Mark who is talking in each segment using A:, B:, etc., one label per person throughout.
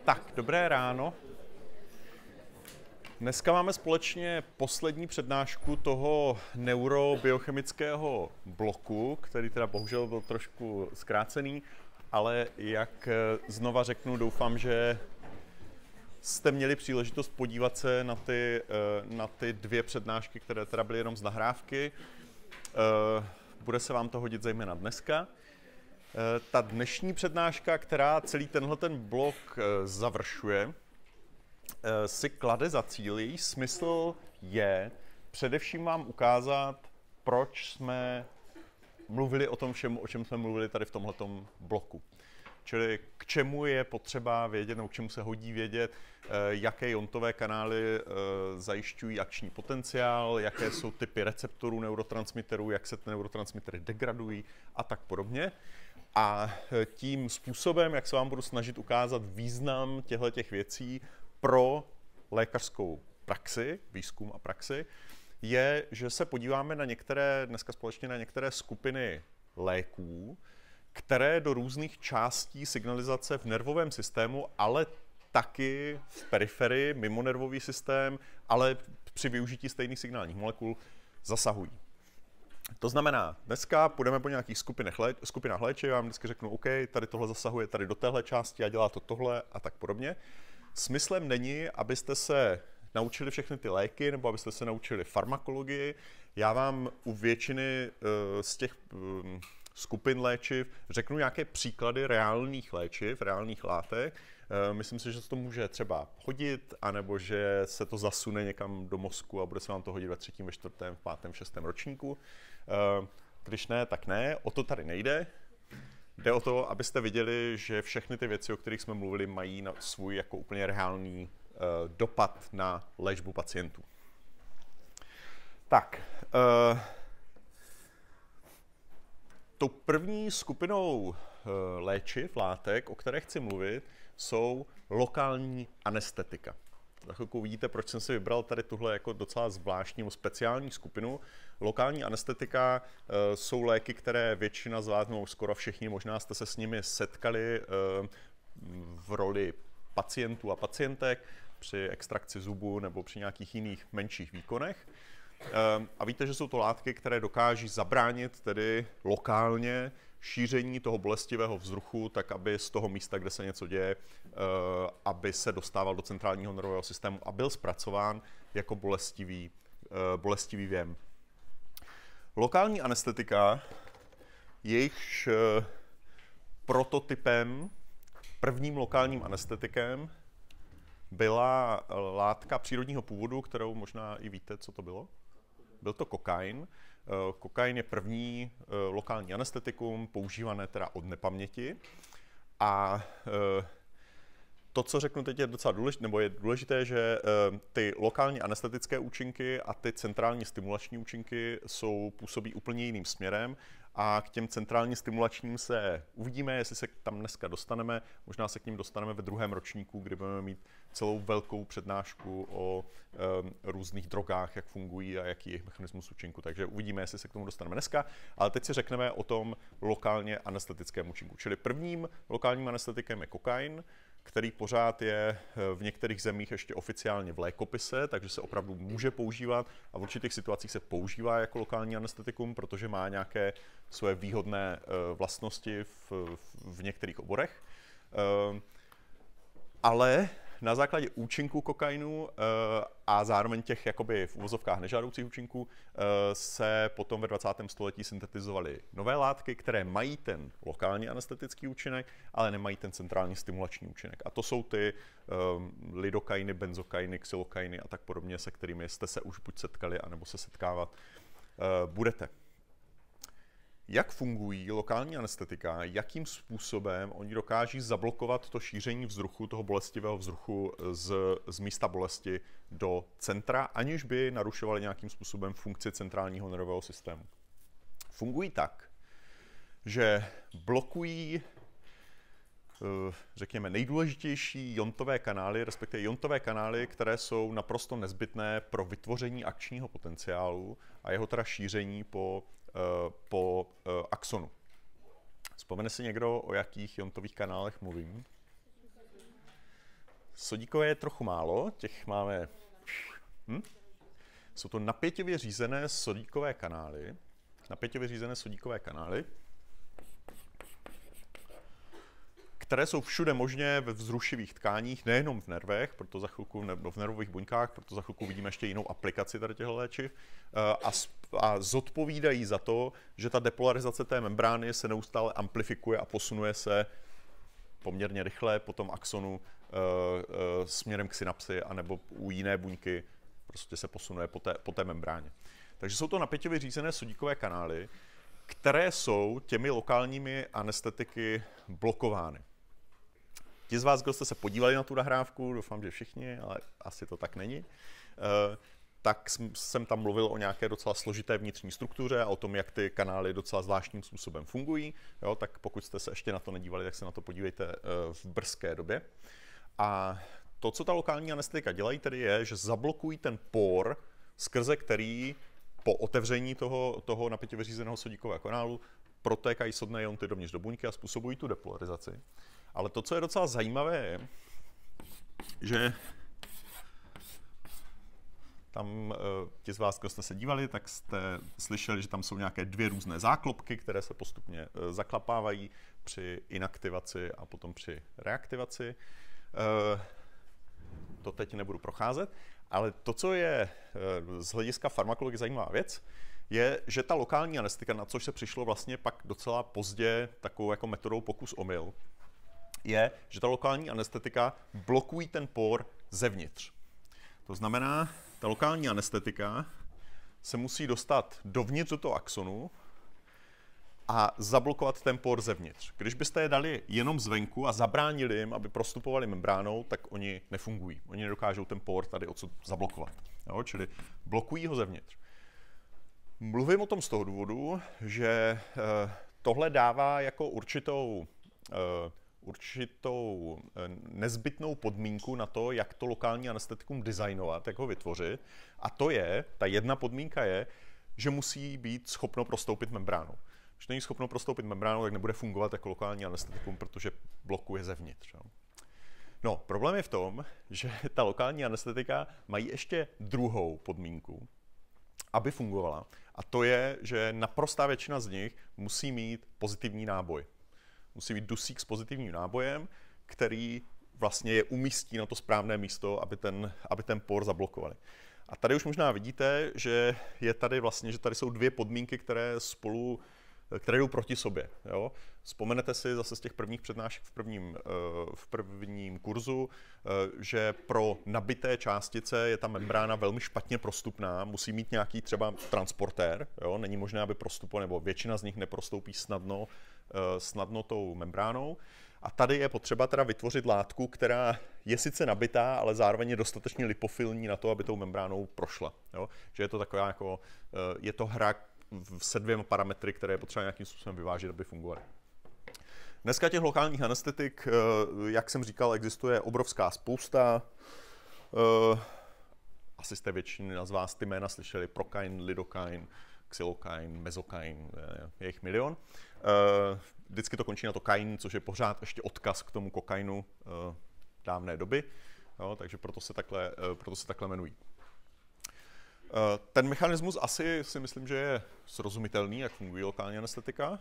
A: Tak, dobré ráno. Dneska máme společně poslední přednášku toho neurobiochemického bloku, který teda bohužel byl trošku zkrácený, ale jak znova řeknu, doufám, že jste měli příležitost podívat se na ty dvě přednášky, které teda byly jenom z nahrávky. Bude se vám to hodit zejména dneska. Ta dnešní přednáška, která celý tenhle blok završuje, si klade za cíl, její smysl je především vám ukázat, proč jsme mluvili o tom všemu, o čem jsme mluvili tady v tomhletom bloku. Čili k čemu je potřeba vědět, nebo k čemu se hodí vědět, jaké iontové kanály zajišťují akční potenciál, jaké jsou typy receptorů neurotransmiterů, jak se ty neurotransmitery degradují a tak podobně. A tím způsobem, jak se vám budu snažit ukázat význam těchto věcí pro lékařskou praxi, výzkum a praxi, je, že se podíváme dneska společně na některé skupiny léků, které do různých částí signalizace v nervovém systému, ale taky v periferii, mimo nervový systém, ale při využití stejných signálních molekul zasahují. To znamená, dneska půjdeme po nějakých skupinách léčiv, já vám vždycky řeknu, OK, tady tohle zasahuje tady do téhle části a dělá to tohle a tak podobně. Smyslem není, abyste se naučili všechny ty léky, nebo abyste se naučili farmakologii. Já vám u většiny z těch skupin léčiv řeknu nějaké příklady reálných léčiv, reálných látek. Myslím si, že se to může třeba hodit, anebo že se to zasune někam do mozku a bude se vám to hodit ve 3., ve 4., v 5., v 6. ročníku. Když ne, tak ne. O to tady nejde. Jde o to, abyste viděli, že všechny ty věci, o kterých jsme mluvili, mají svůj jako úplně reálný dopad na léčbu pacientů. Tak, tou první skupinou léčiv, látek, o které chci mluvit, jsou lokální anestetika. Za chvilku uvidíte, proč jsem si vybral tady tuhle jako docela zvláštní speciální skupinu. Lokální anestetika jsou léky, které většina z vás, nebo skoro všichni, možná jste se s nimi setkali v roli pacientů a pacientek při extrakci zubu nebo při nějakých jiných menších výkonech. A víte, že jsou to látky, které dokáží zabránit tedy lokálně šíření toho bolestivého vzruchu, tak aby z toho místa, kde se něco děje, aby se dostával do centrálního nervového systému a byl zpracován jako bolestivý věm. Lokální anestetika, jejichž prototypem, prvním lokálním anestetikem byla látka přírodního původu, kterou možná i víte, co to bylo. Byl to kokain. Kokain je první lokální anestetikum, používané teda od nepaměti. A to, co řeknu teď, je docela důležité, nebo je důležité, že ty lokální anestetické účinky a ty centrální stimulační účinky působí úplně jiným směrem. A k těm centrálně stimulačním se uvidíme, jestli se tam dneska dostaneme. Možná se k ním dostaneme ve 2. ročníku, kdy budeme mít celou velkou přednášku o různých drogách, jak fungují a jaký je jejich mechanismus účinku. Takže uvidíme, jestli se k tomu dostaneme dneska. Ale teď si řekneme o tom lokálně anestetickém účinku. Čili prvním lokálním anestetikem je kokain, který pořád je v některých zemích ještě oficiálně v lékopise, takže se opravdu může používat a v určitých situacích se používá jako lokální anestetikum, protože má nějaké své výhodné vlastnosti v některých oborech. Ale na základě účinku kokainu a zároveň těch jakoby v uvozovkách nežádoucích účinků se potom ve 20. století syntetizovaly nové látky, které mají ten lokální anestetický účinek, ale nemají ten centrální stimulační účinek. A to jsou ty lidokainy, benzokainy, xylokainy a tak podobně, se kterými jste se už buď setkali, anebo se setkávat budete. Jak fungují lokální anestetika, jakým způsobem oni dokáží zablokovat to šíření vzruchu, toho bolestivého vzruchu z místa bolesti do centra, aniž by narušovali nějakým způsobem funkci centrálního nervového systému. Fungují tak, že blokují, řekněme, nejdůležitější iontové kanály, respektive iontové kanály, které jsou naprosto nezbytné pro vytvoření akčního potenciálu a jeho teda šíření po axonu. Vzpomene si někdo, o jakých iontových kanálech mluvím? Sodíkové je trochu málo, těch máme... Jsou to napěťově řízené sodíkové kanály. Které jsou všude možně ve vzrušivých tkáních, nejenom v nervech, proto za chvilku, nebo v nervových buňkách, proto za chvilku vidíme ještě jinou aplikaci tady těchto léčiv, a zodpovídají za to, že ta depolarizace té membrány se neustále amplifikuje a posunuje se poměrně rychle po tom axonu směrem k synapsi, anebo u jiné buňky prostě se posunuje po té membráně. Takže jsou to napěťově řízené sodíkové kanály, které jsou těmi lokálními anestetiky blokovány. Ti z vás, kdo jste se podívali na tu nahrávku, doufám, že všichni, ale asi to tak není, tak jsem tam mluvil o nějaké docela složité vnitřní struktuře a o tom, jak ty kanály docela zvláštním způsobem fungují. Jo, tak pokud jste se ještě na to nedívali, tak se na to podívejte v brzké době. A to, co ta lokální anestetika dělají, tedy je, že zablokují ten por, skrze který po otevření toho napěťově řízeného sodíkového kanálu protékají sodné ionty dovnitř do buňky a způsobují tu depolarizaci. Ale to, co je docela zajímavé, je, že tam ti z vás, kdo jste se dívali, tak jste slyšeli, že tam jsou nějaké dvě různé záklopky, které se postupně zaklapávají při inaktivaci a potom při reaktivaci. To teď nebudu procházet, ale to, co je z hlediska farmakologie zajímavá věc, je, že ta lokální anestetika, na což se přišlo vlastně pak docela pozdě takovou jako metodou pokus-omyl, je, že ta lokální anestetika blokují ten por zevnitř. To znamená, ta lokální anestetika se musí dostat dovnitř do toho axonu a zablokovat ten por zevnitř. Když byste je dali jenom zvenku a zabránili jim, aby prostupovali membránou, tak oni nefungují. Oni nedokážou ten por tady odsud zablokovat. Jo? Čili blokují ho zevnitř. Mluvím o tom z toho důvodu, že tohle dává jako určitou nezbytnou podmínku na to, jak to lokální anestetikum designovat, jak ho vytvořit. A to je, ta jedna podmínka je, že musí být schopno prostoupit membránou. Když není schopno prostoupit membránou, tak nebude fungovat jako lokální anestetikum, protože blokuje zevnitř. No, problém je v tom, že ta lokální anestetika mají ještě druhou podmínku, aby fungovala. A to je, že naprostá většina z nich musí mít pozitivní náboj. Musí být dusík s pozitivním nábojem, který vlastně je umístí na to správné místo, aby ten por zablokovali. A tady už možná vidíte, že je tady vlastně, že tady jsou dvě podmínky, které jdou proti sobě. Jo? Vzpomenete si zase z těch prvních přednášek v prvním kurzu, že pro nabité částice je ta membrána velmi špatně prostupná, musí mít nějaký třeba transportér, jo? Není možné, aby prostupoval, nebo většina z nich neprostoupí snadno tou membránou. A tady je potřeba teda vytvořit látku, která je sice nabitá, ale zároveň je dostatečně lipofilní na to, aby tou membránou prošla. Jo? Že je to taková jako, je to hra se dvěma parametry, které je potřeba nějakým způsobem vyvážit, aby fungovaly. Dneska těch lokálních anestetik, jak jsem říkal, existuje obrovská spousta. Asi jste většina z vás ty jména slyšeli: Prokain, Lidokain, Xylokain, Mezokain, je jich milion. Vždycky to končí na to kain, což je pořád ještě odkaz k tomu kokainu dávné doby, jo, takže proto se takhle jmenují. Ten mechanismus asi si myslím, že je srozumitelný, jak funguje lokální anestetika.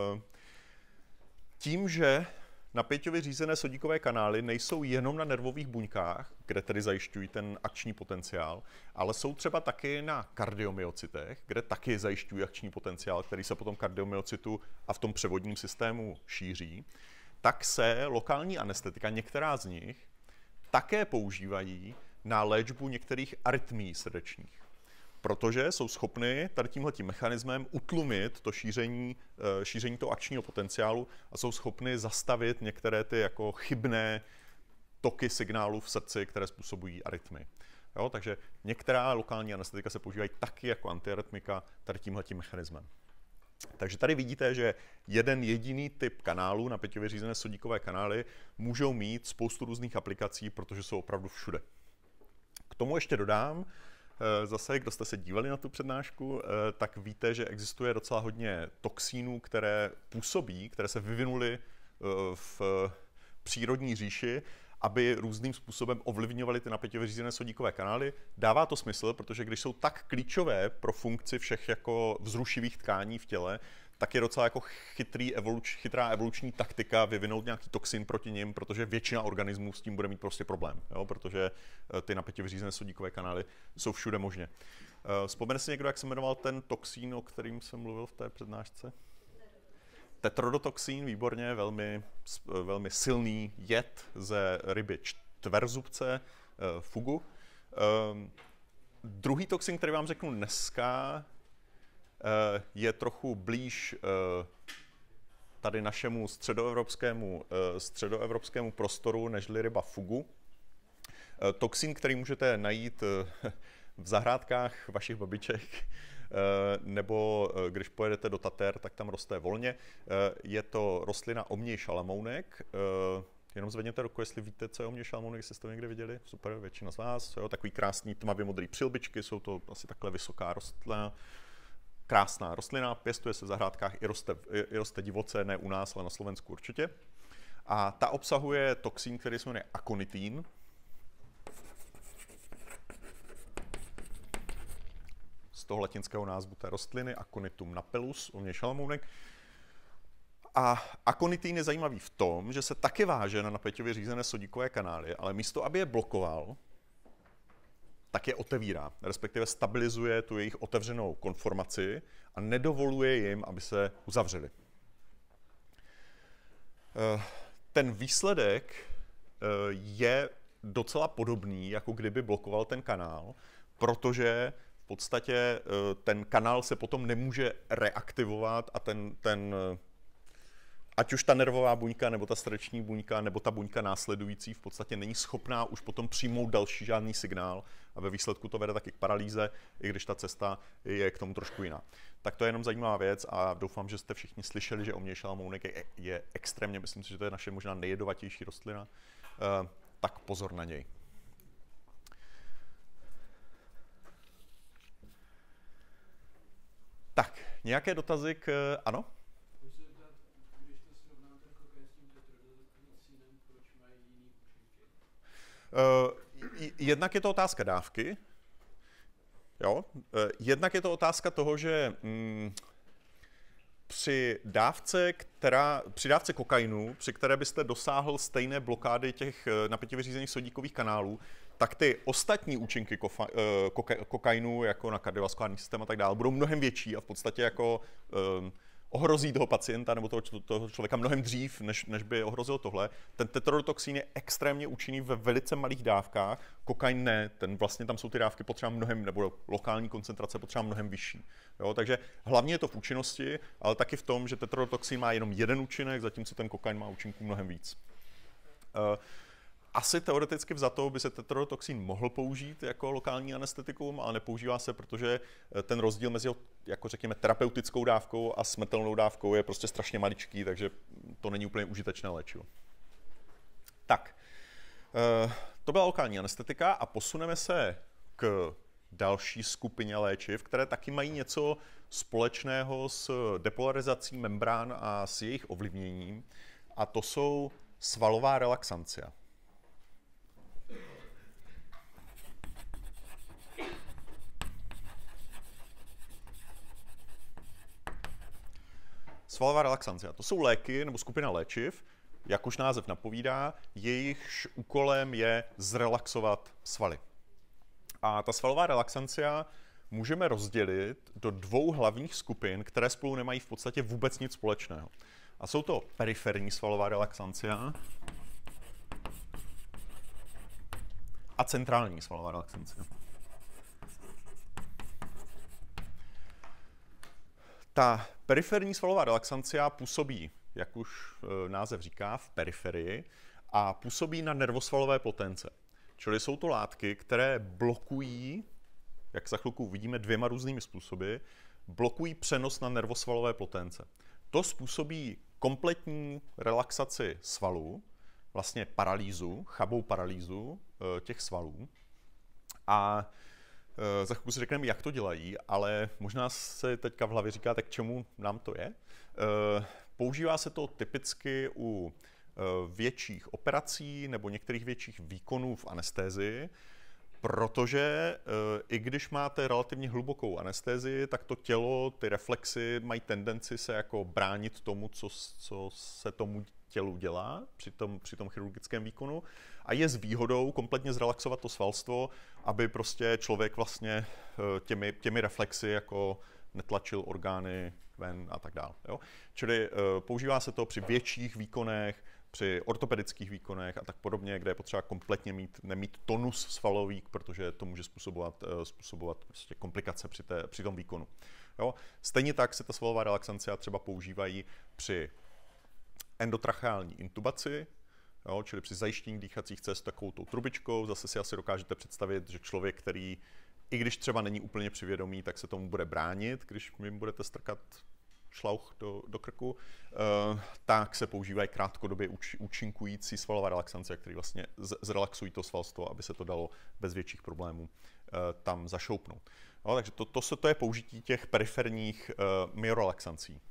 A: Tím, že napěťově řízené sodíkové kanály nejsou jenom na nervových buňkách, kde tedy zajišťují ten akční potenciál, ale jsou třeba taky na kardiomyocitech, kde taky zajišťují akční potenciál, který se potom kardiomyocitu a v tom převodním systému šíří, tak se lokální anestetika, některá z nich, také používají na léčbu některých arytmií srdečních. Protože jsou schopny tady tímhletím mechanismem utlumit to šíření toho akčního potenciálu a jsou schopny zastavit některé ty jako chybné toky signálů v srdci, které způsobují arytmy. Jo, takže některá lokální anestetika se používají taky jako antiarytmika tady tímhletím mechanismem. Takže tady vidíte, že jeden jediný typ kanálů, napěťově řízené sodíkové kanály, můžou mít spoustu různých aplikací, protože jsou opravdu všude. K tomu ještě dodám, zase, kdo jste se dívali na tu přednášku, tak víte, že existuje docela hodně toxínů, které působí, které se vyvinuly v přírodní říši aby různým způsobem ovlivňovaly ty napěťově řízené sodíkové kanály. Dává to smysl, protože když jsou tak klíčové pro funkci všech jako vzrušivých tkání v těle, tak je docela jako chytrá evoluční taktika vyvinout nějaký toxin proti nim, protože většina organismů s tím bude mít prostě problém, jo? Protože ty napěťově řízené sodíkové kanály jsou všude možně. Vzpomene si někdo, jak se jmenoval ten toxín, o kterým jsem mluvil v té přednášce? Tetrodotoxín, výborně, velmi silný jed ze ryby čtverzubce, fugu. Druhý toxin, který vám řeknu dneska, je trochu blíž tady našemu středoevropskému prostoru nežli ryba fugu. Toxin, který můžete najít v zahrádkách vašich babiček, nebo když pojedete do Tater, tak tam roste volně. Je to rostlina omněj šalamounek. Jenom zvedněte ruku, jestli víte, co je omněj šalamounek, jestli jste to někde viděli. Super, většina z vás. Jo, takový krásný tmavě modrý přilbičky, jsou to asi takhle vysoká rostlina. Krásná rostlina, pěstuje se v zahrádkách, i roste divoce, ne u nás, ale na Slovensku určitě. A ta obsahuje toxín, který se jmenuje akonitín. Z toho latinského názvu té rostliny, Aconitum napellus, omněj šalamounek. A akonitín je zajímavý v tom, že se taky váže na napěťově řízené sodíkové kanály, ale místo, aby je blokoval, tak je otevírá, respektive stabilizuje tu jejich otevřenou konformaci a nedovoluje jim, aby se uzavřeli. Ten výsledek je docela podobný, jako kdyby blokoval ten kanál, protože v podstatě ten kanál se potom nemůže reaktivovat a ať už ta nervová buňka, nebo ta srdeční buňka, nebo ta buňka následující v podstatě není schopná už potom přijmout další žádný signál a ve výsledku to vede taky k paralýze, i když ta cesta je k tomu trošku jiná. Tak to je jenom zajímavá věc a doufám, že jste všichni slyšeli, že omněj šalamounek je extrémně, myslím si, že to je naše možná nejjedovatější rostlina, tak pozor na něj. Tak, nějaké dotazy k... Ano? Jednak je to otázka dávky, jo? Jednak je to otázka toho, že při dávce kokainu, při které byste dosáhl stejné blokády těch napěťově řízených sodíkových kanálů, tak ty ostatní účinky kokainu, jako na kardiovaskulární systém a tak dále, budou mnohem větší a v podstatě jako ohrozí toho pacienta nebo toho člověka mnohem dřív, než by ohrozil tohle. Ten tetrodotoxín je extrémně účinný ve velice malých dávkách, kokain ne, vlastně tam jsou ty dávky potřeba mnohem, nebo lokální koncentrace potřeba mnohem vyšší. Jo, takže hlavně je to v účinnosti, ale taky v tom, že tetrodotoxín má jenom jeden účinek, zatímco ten kokain má účinků mnohem víc. Asi teoreticky vzato by se tetrodotoxín mohl použít jako lokální anestetikum, ale nepoužívá se, protože ten rozdíl mezi, jako řekněme, terapeutickou dávkou a smrtelnou dávkou je prostě strašně maličký, takže to není úplně užitečné léčivo. Tak, to byla lokální anestetika a posuneme se k další skupině léčiv, které taky mají něco společného s depolarizací membrán a s jejich ovlivněním, a to jsou svalová relaxancia. Svalová relaxancia. To jsou léky nebo skupina léčiv, jak už název napovídá, jejichž úkolem je zrelaxovat svaly. A ta svalová relaxancia můžeme rozdělit do dvou hlavních skupin, které spolu nemají v podstatě vůbec nic společného. A jsou to periferní svalová relaxancia a centrální svalová relaxancia. Ta periferní svalová relaxancia působí, jak už název říká, v periferii a působí na nervosvalové potence. Čili jsou to látky, které blokují, jak za chvilku uvidíme dvěma různými způsoby, blokují přenos na nervosvalové potence. To způsobí kompletní relaxaci svalů, vlastně paralýzu, chabou paralýzu těch svalů. A za chvilku si řekneme, jak to dělají, ale možná se teďka v hlavě říkáte, k čemu nám to je. Používá se to typicky u větších operací nebo některých větších výkonů v anestézii, protože i když máte relativně hlubokou anestézii, tak to tělo, ty reflexy mají tendenci se jako bránit tomu, co se tomu tělu dělá při tom chirurgickém výkonu. A je s výhodou kompletně zrelaxovat to svalstvo, aby prostě člověk vlastně těmi reflexy jako netlačil orgány ven a tak dále. Jo? Čili používá se to při větších výkonech, při ortopedických výkonech a tak podobně, kde je potřeba kompletně nemít tonus svalový, protože to může způsobovat prostě komplikace při tom výkonu. Jo? Stejně tak se ta svalová relaxancia třeba používají při endotracheální intubaci, jo? Čili při zajištění dýchacích cest takovou tou trubičkou. Zase si asi dokážete představit, že člověk, který i když třeba není úplně při vědomí, tak se tomu bude bránit, když mi budete strkat šlauch do krku, tak se používají krátkodobě účinkující svalová relaxance, které vlastně zrelaxují to svalstvo, aby se to dalo bez větších problémů tam zašoupnout. No, takže to je použití těch periferních myorelaxancí.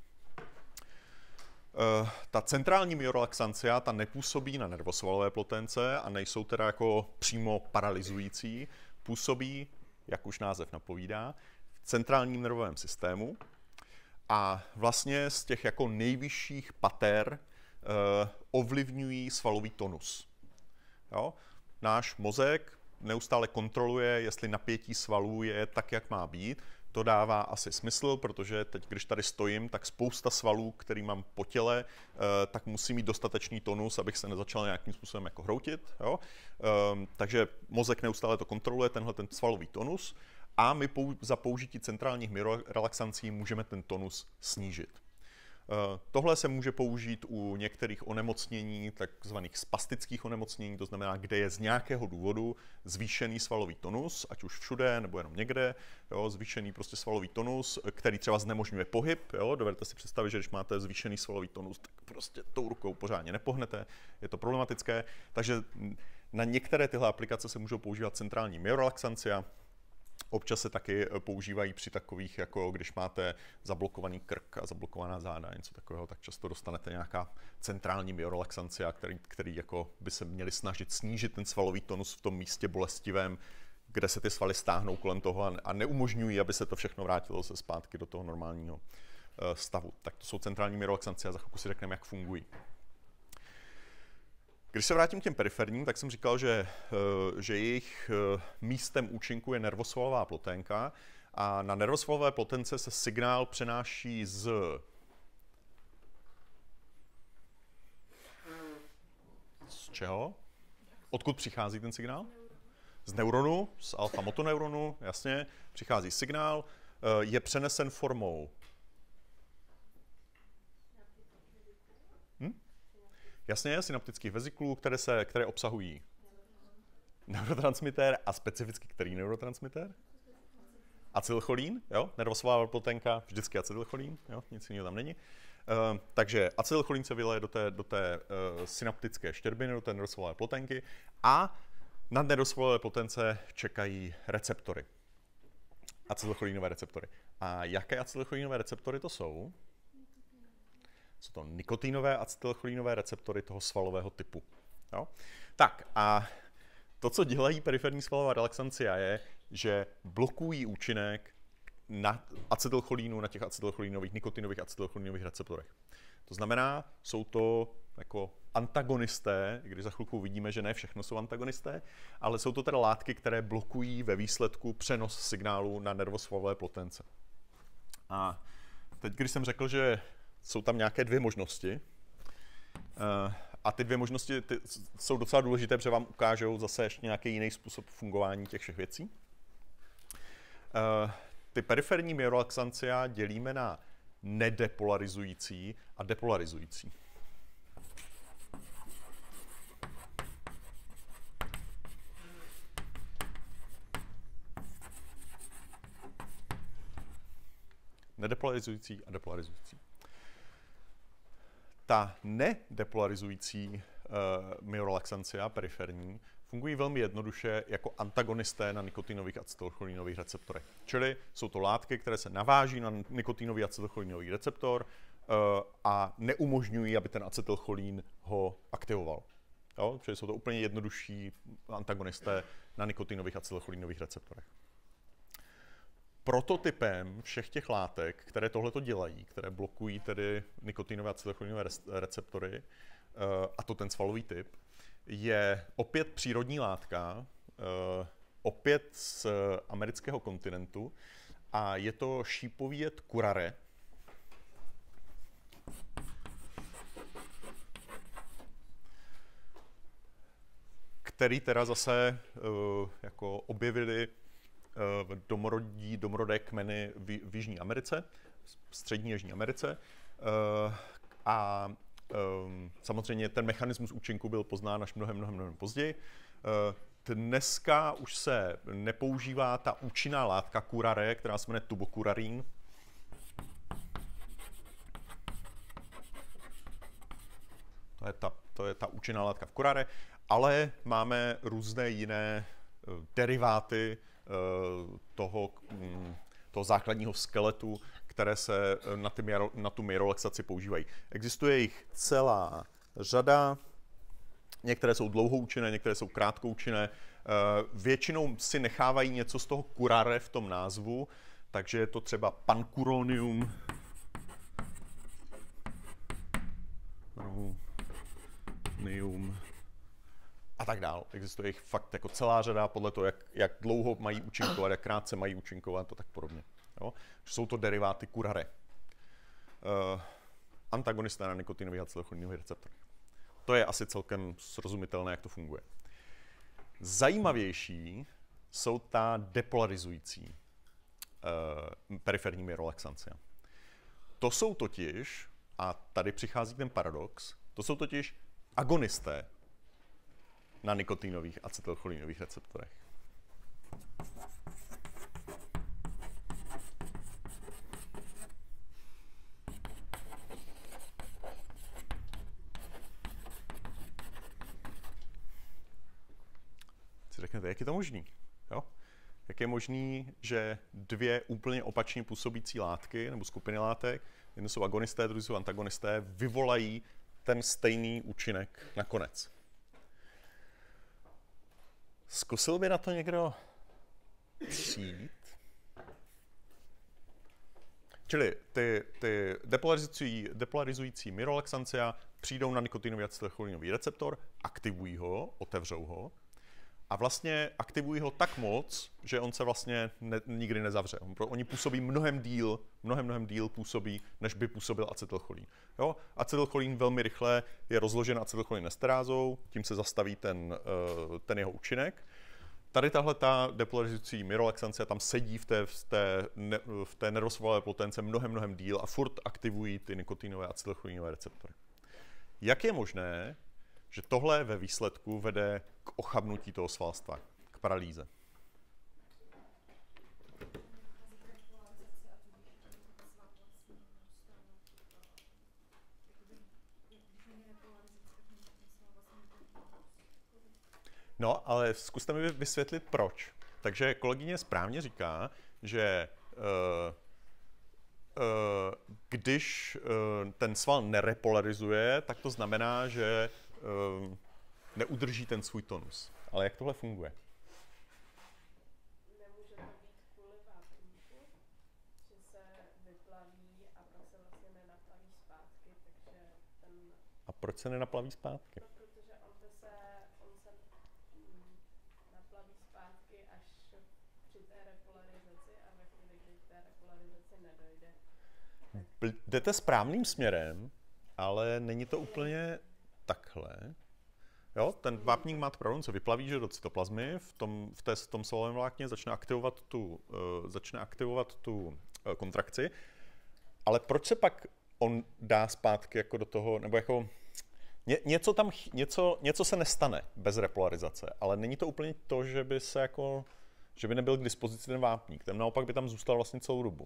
A: Ta centrální myorelaxancia, ta nepůsobí na nervosvalové plotence a nejsou teda jako přímo paralyzující, působí, jak už název napovídá, v centrálním nervovém systému a vlastně z těch jako nejvyšších pater ovlivňují svalový tonus. Jo? Náš mozek neustále kontroluje, jestli napětí svalů je tak, jak má být. To dává asi smysl, protože teď, když tady stojím, tak spousta svalů, který mám po těle, tak musí mít dostatečný tonus, abych se nezačal nějakým způsobem jako hroutit. Jo? Takže mozek neustále to kontroluje, ten svalový tonus, a my za použití centrálních myorelaxancí můžeme ten tonus snížit. Tohle se může použít u některých onemocnění, takzvaných spastických onemocnění, to znamená, kde je z nějakého důvodu zvýšený svalový tonus, ať už všude nebo jenom někde, jo, zvýšený prostě svalový tonus, který třeba znemožňuje pohyb. Jo. Dovedete si představit, že když máte zvýšený svalový tonus, tak prostě tou rukou pořádně nepohnete, je to problematické. Takže na některé tyhle aplikace se můžou používat centrální myorelaxancia. Občas se taky používají při takových, jako když máte zablokovaný krk a zablokovaná záda, něco takového, tak často dostanete nějaká centrální myorelaxancia, který jako by se měli snažit snížit ten svalový tonus v tom místě bolestivém, kde se ty svaly stáhnou kolem toho a neumožňují, aby se to všechno vrátilo se zpátky do toho normálního stavu. Tak to jsou centrální myorelaxancie a za chvilku si řekneme, jak fungují. Když se vrátím k těm periferním, tak jsem říkal, že jejich místem účinku je nervosvalová ploténka a na nervosvalové plotence se signál přenáší z čeho? Odkud přichází ten signál? Z neuronu, z alfa motoneuronu, jasně, přichází signál, je přenesen formou jasně, synaptických veziklů, které obsahují neurotransmitér a specificky který neurotransmitér? Acetylcholín, jo? Nervosvalová ploténka, vždycky acetylcholín, jo? Nic jiného tam není. Takže acetylcholín se vyleje do té synaptické štěrbiny, do té nervosvalové ploténky a na nervosvalové plotence čekají receptory. Acetylcholínové receptory. A jaké acetylcholinové receptory to jsou? Jsou to nikotinové acetylcholinové receptory toho svalového typu. Jo? Tak a to, co dělají periferní svalová relaxancia, je, že blokují účinek na acetylcholínu, na těch acetylcholinových, nikotinových acetylcholinových receptorech. To znamená, jsou to jako antagonisté, když za chvilku vidíme, že ne všechno jsou antagonisté, ale jsou to teda látky, které blokují ve výsledku přenos signálu na nervosvalové plotence. A teď, když jsem řekl, že jsou tam nějaké dvě možnosti, a ty dvě možnosti jsou docela důležité, protože vám ukážou zase ještě nějaký jiný způsob fungování těch všech věcí. Ty periferní myorelaxancia dělíme na nedepolarizující a depolarizující. Nedepolarizující a depolarizující. Ta nedepolarizující myorelaxancia periferní fungují velmi jednoduše jako antagonisté na nikotinových acetylcholinových receptorech. Čili jsou to látky, které se naváží na nikotinový acetylcholinový receptor, a neumožňují, aby ten acetylcholín ho aktivoval. Jo? Čili jsou to úplně jednodušší antagonisté na nikotinových acetylcholínových receptorech. Prototypem všech těch látek, které tohleto dělají, které blokují tedy nikotinové acetylcholinové receptory, a to ten svalový typ, je opět přírodní látka, opět z amerického kontinentu, a je to šípový jed curare. Který teda zase jako objevili domorodé kmeny v Jižní Americe, střední Jižní Americe. A samozřejmě ten mechanismus účinku byl poznán až mnohem později. Dneska už se nepoužívá ta účinná látka curare, která se jmenuje tubocurarin. To je ta účinná látka v curare, ale máme různé jiné deriváty toho základního skeletu, které se na tu myorelaxaci používají. Existuje jich celá řada, některé jsou dlouhoúčinné, některé jsou krátkoučinné. Většinou si nechávají něco z toho curare v tom názvu, takže je to třeba pancuronium, a tak dál. Existuje jich fakt jako celá řada podle toho, jak dlouho mají účinkovat, jak krátce mají účinkovat a tak podobně. Jo? Jsou to deriváty curare. Antagonisté na nikotinový acetylcholinový receptor. To je asi celkem srozumitelné, jak to funguje. Zajímavější jsou ta depolarizující periferní myorelaxancia. To jsou totiž, a tady přichází ten paradox, to jsou totiž agonisté na nikotinových acetylcholinových receptorech. Si řeknete, jak je to možný? Jo? Jak je možný, že dvě úplně opačně působící látky nebo skupiny látek, jedno jsou agonisté, druhé jsou antagonisté, vyvolají ten stejný účinek nakonec? Zkusil by na to někdo přijít? Čili ty depolarizující myorelaxancia přijdou na nikotinový acetylcholinový receptor, aktivují ho, otevřou ho a vlastně aktivují ho tak moc, že on se vlastně nikdy nezavře. Oni působí mnohem díl působí, než by působil acetylcholín. Jo? Acetylcholín velmi rychle je rozložen acetylcholin esterázou, tím se zastaví ten jeho účinek. Tady tahle depolarizující myorelaxancia tam sedí v té nerozvalové plotence mnohem díl a furt aktivují ty nikotinové acetylcholinové receptory. Jak je možné, že tohle ve výsledku vede k ochabnutí toho svalstva, k paralýze? No, ale zkuste mi vysvětlit, proč. Takže kolegyně správně říká, že když ten sval nerepolarizuje, tak to znamená, že neudrží ten svůj tonus. Ale jak tohle funguje?
B: Nemůže to být kvůli vápníku, že se vyplaví a pak se vlastně nenaplaví zpátky, takže ten...
A: A proč se nenaplaví zpátky?
B: No, protože on se naplaví zpátky až při té repolarizaci a ve chvíli, kdy k té repolarizaci nedojde.
A: Jdete správným směrem, ale není to úplně takhle. Jo, ten vápník má pravdu, on se vyplaví že do cytoplazmy, v tom svalovém vlákně začne aktivovat tu kontrakci, ale proč se pak on dá zpátky jako do toho, nebo jako něco se nestane bez repolarizace, ale není to úplně to, že by nebyl k dispozici ten vápník, ten naopak by tam zůstal vlastně celou dobu.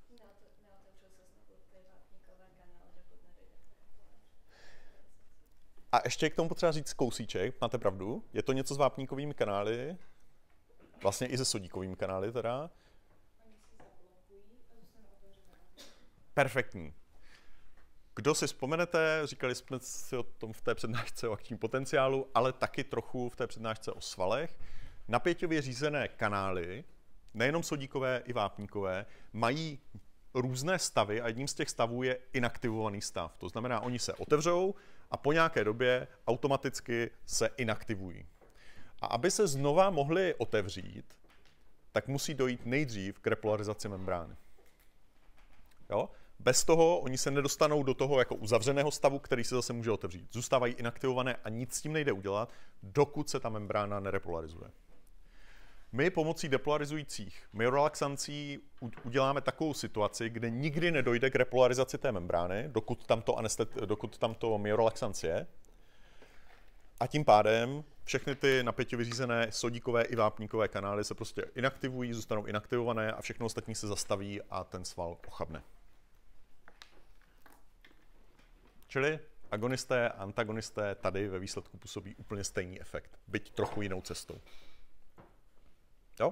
A: A ještě k tomu potřeba říct kousíček, máte pravdu, je to něco s vápníkovými kanály, vlastně i se sodíkovými kanály teda. Perfektní. Kdo si vzpomenete, říkali jsme si o tom v té přednášce o akčním potenciálu, ale taky trochu v té přednášce o svalech. Napěťově řízené kanály, nejenom sodíkové i vápníkové, mají různé stavy a jedním z těch stavů je inaktivovaný stav. To znamená, oni se otevřou a po nějaké době automaticky se inaktivují. A aby se znova mohli otevřít, tak musí dojít nejdřív k repolarizaci membrány. Jo? Bez toho oni se nedostanou do toho jako uzavřeného stavu, který se zase může otevřít. Zůstávají inaktivované a nic s tím nejde udělat, dokud se ta membrána nerepolarizuje. My pomocí depolarizujících myorelaxancí uděláme takovou situaci, kde nikdy nedojde k repolarizaci té membrány, dokud tam to myorelaxanc je. A tím pádem všechny ty napěťově řízené sodíkové i vápníkové kanály se prostě inaktivují, zůstanou inaktivované a všechno ostatní se zastaví a ten sval ochabne. Čili agonisté a antagonisté tady ve výsledku působí úplně stejný efekt, byť trochu jinou cestou. Jo?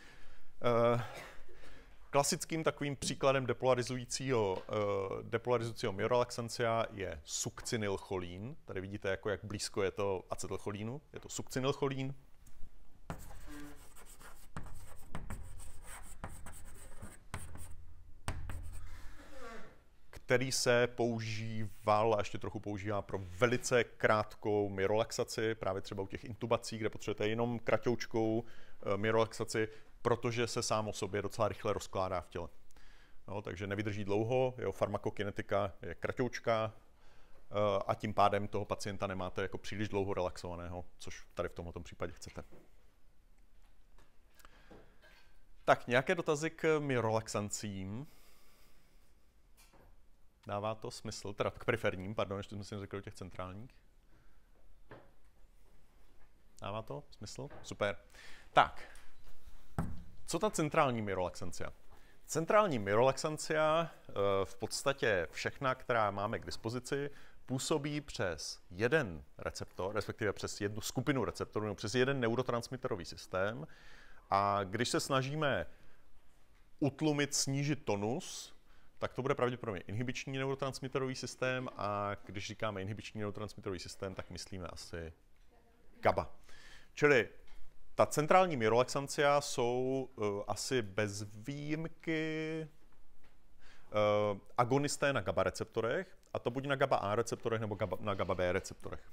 A: Klasickým takovým příkladem depolarizujícího myorelaxancia je sukcinylcholín. Tady vidíte, jak blízko je to acetylcholínu. Je to sukcinylcholín. Který se používal a ještě trochu používá pro velice krátkou myorelaxaci, právě třeba u těch intubací, kde potřebujete jenom kratoučkou myorelaxaci, protože se sám o sobě docela rychle rozkládá v těle. No, takže nevydrží dlouho, jeho farmakokinetika je kratoučká a tím pádem toho pacienta nemáte jako příliš dlouho relaxovaného, což tady v tomto případě chcete. Tak, nějaké dotazy k myorelaxancím? Dává to smysl, teda k periferním, pardon, ještě jsme si řekli o těch centrálních. Dává to smysl? Super. Tak, co ta centrální myorelaxancia? Centrální myorelaxancia, v podstatě všechna, která máme k dispozici, působí přes jeden receptor, respektive přes jednu skupinu receptorů, nebo přes jeden neurotransmiterový systém. A když se snažíme utlumit, snížit tonus, tak to bude pravděpodobně inhibiční neurotransmiterový systém a když říkáme inhibiční neurotransmiterový systém, tak myslíme asi GABA. Čili ta centrální myorelaxancia jsou asi bez výjimky agonisté na GABA receptorech, a to buď na GABA A receptorech nebo na GABA B receptorech.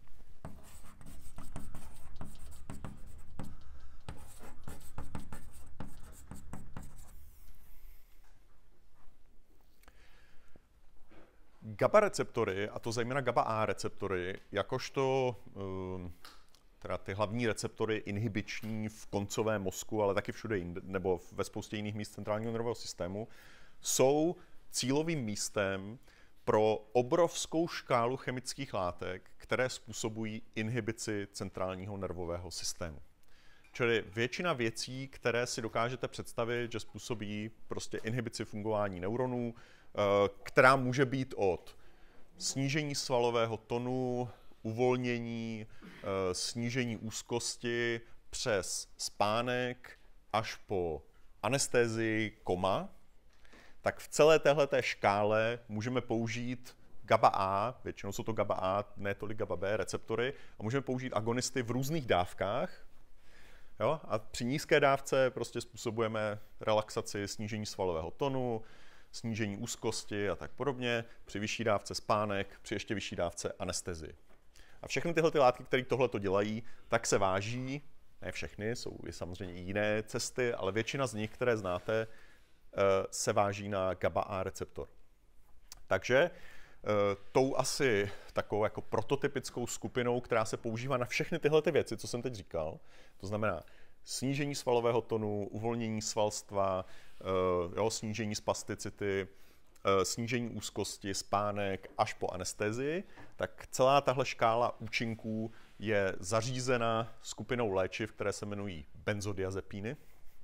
A: GABA receptory, a to zejména GABA A receptory, jakožto teda ty hlavní receptory inhibiční v koncovém mozku, ale taky všude jinde, nebo ve spoustě jiných míst centrálního nervového systému, jsou cílovým místem pro obrovskou škálu chemických látek, které způsobují inhibici centrálního nervového systému. Čili většina věcí, které si dokážete představit, že způsobí prostě inhibici fungování neuronů, která může být od snížení svalového tonu, uvolnění, snížení úzkosti přes spánek až po anestézii, koma, tak v celé téhleté škále můžeme použít GABA A, většinou jsou to GABA A, ne tolik GABA B receptory, a můžeme použít agonisty v různých dávkách. Jo? A při nízké dávce prostě způsobujeme relaxaci, snížení svalového tonu, snížení úzkosti a tak podobně, při vyšší dávce spánek, při ještě vyšší dávce anestezii. A všechny tyhle ty látky, které tohle to dělají, tak se váží, ne všechny, jsou i samozřejmě jiné cesty, ale většina z nich, které znáte, se váží na GABA A receptor. Takže tou asi takovou jako prototypickou skupinou, která se používá na všechny tyhle ty věci, co jsem teď říkal, to znamená snížení svalového tonu, uvolnění svalstva, snížení spasticity, snížení úzkosti, spánek až po anestezii, tak celá tahle škála účinků je zařízena skupinou léčiv, které se jmenují benzodiazepíny.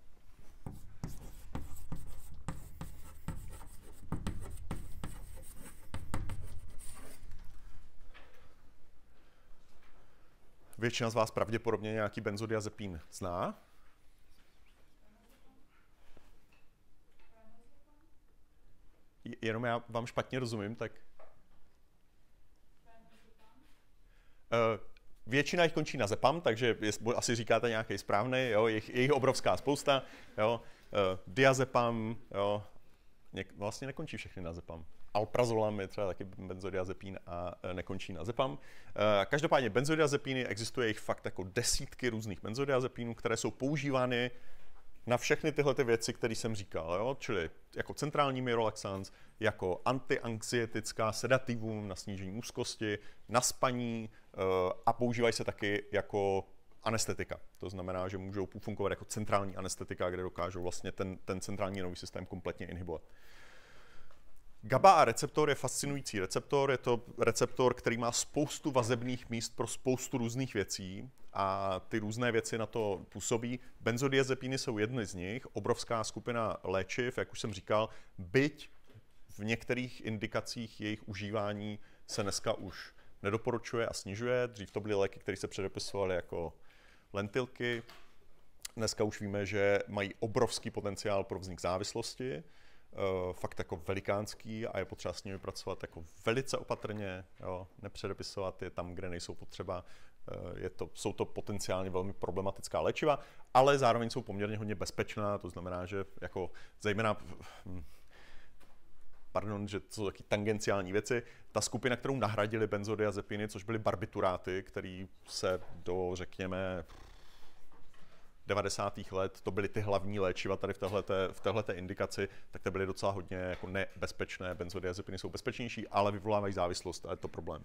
A: Většina z vás pravděpodobně nějaký benzodiazepín zná. Jenom já vám špatně rozumím, tak Většina jich končí na zepam, takže asi říkáte nějaký správný, jo, je jich obrovská spousta. Jo. Diazepam, jo, vlastně nekončí všechny na zepam. Alprazolam je třeba taky benzodiazepín a nekončí na zepam. Každopádně benzodiazepíny, existuje jich fakt jako desítky různých benzodiazepínů, které jsou používány na všechny tyhle ty věci, které jsem říkal, jo? Čili jako centrální myorelaxans, jako antianxietická sedativum na snížení úzkosti, na spaní a používají se taky jako anestetika. To znamená, že můžou fungovat jako centrální anestetika, kde dokážou vlastně ten centrální nervový systém kompletně inhibovat. GABA receptor je fascinující receptor, je to receptor, který má spoustu vazebných míst pro spoustu různých věcí a ty různé věci na to působí. Benzodiazepíny jsou jedny z nich, obrovská skupina léčiv, jak už jsem říkal, byť v některých indikacích jejich užívání se dneska už nedoporučuje a snižuje. Dřív to byly léky, které se předepisovaly jako lentilky. Dneska už víme, že mají obrovský potenciál pro vznik závislosti, fakt jako velikánský a je potřeba s nimi pracovat jako velice opatrně, jo, nepředepisovat je tam, kde nejsou potřeba. Jsou to potenciálně velmi problematická léčiva, ale zároveň jsou poměrně hodně bezpečná, to znamená, že jako zejména, že to jsou taky tangenciální věci, ta skupina, kterou nahradili benzodiazepiny, což byly barbituráty, které se do, řekněme, 90. let, to byly ty hlavní léčiva tady v téhleté indikaci, tak to byly docela hodně jako nebezpečné. Benzodiazepiny jsou bezpečnější, ale vyvolávají závislost a je to problém.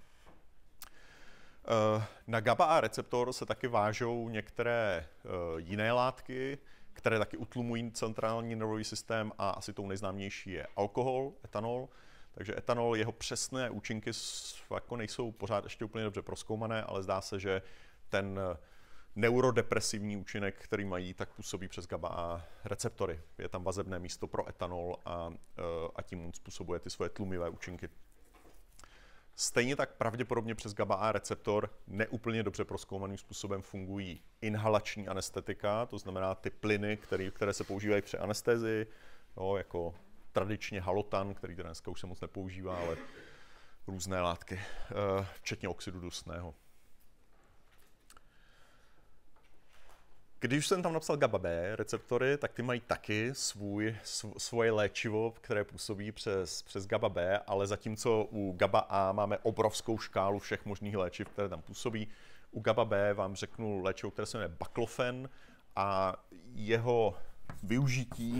A: Na GABA receptor se taky vážou některé jiné látky, které taky utlumují centrální nervový systém a asi tou nejznámější je alkohol, etanol. Takže etanol, jeho přesné účinky jako nejsou pořád ještě úplně dobře prozkoumané, ale zdá se, že ten neurodepresivní účinek, který mají, tak působí přes GABA receptory. Je tam vazebné místo pro etanol a tím on způsobuje ty svoje tlumivé účinky. Stejně tak pravděpodobně přes GABA receptor neúplně dobře prozkoumaným způsobem fungují inhalační anestetika, to znamená ty plyny, které se používají při anestézii, jo, jako tradičně halotan, který dneska už se moc nepoužívá, ale různé látky, včetně oxidu dusného. Když jsem tam napsal GABA B receptory, tak ty mají taky svoje léčivo, které působí přes GABA B, ale zatímco u GABA A máme obrovskou škálu všech možných léčiv, které tam působí, u GABA B vám řeknu léčivo, které se jmenuje baclofen a jeho využití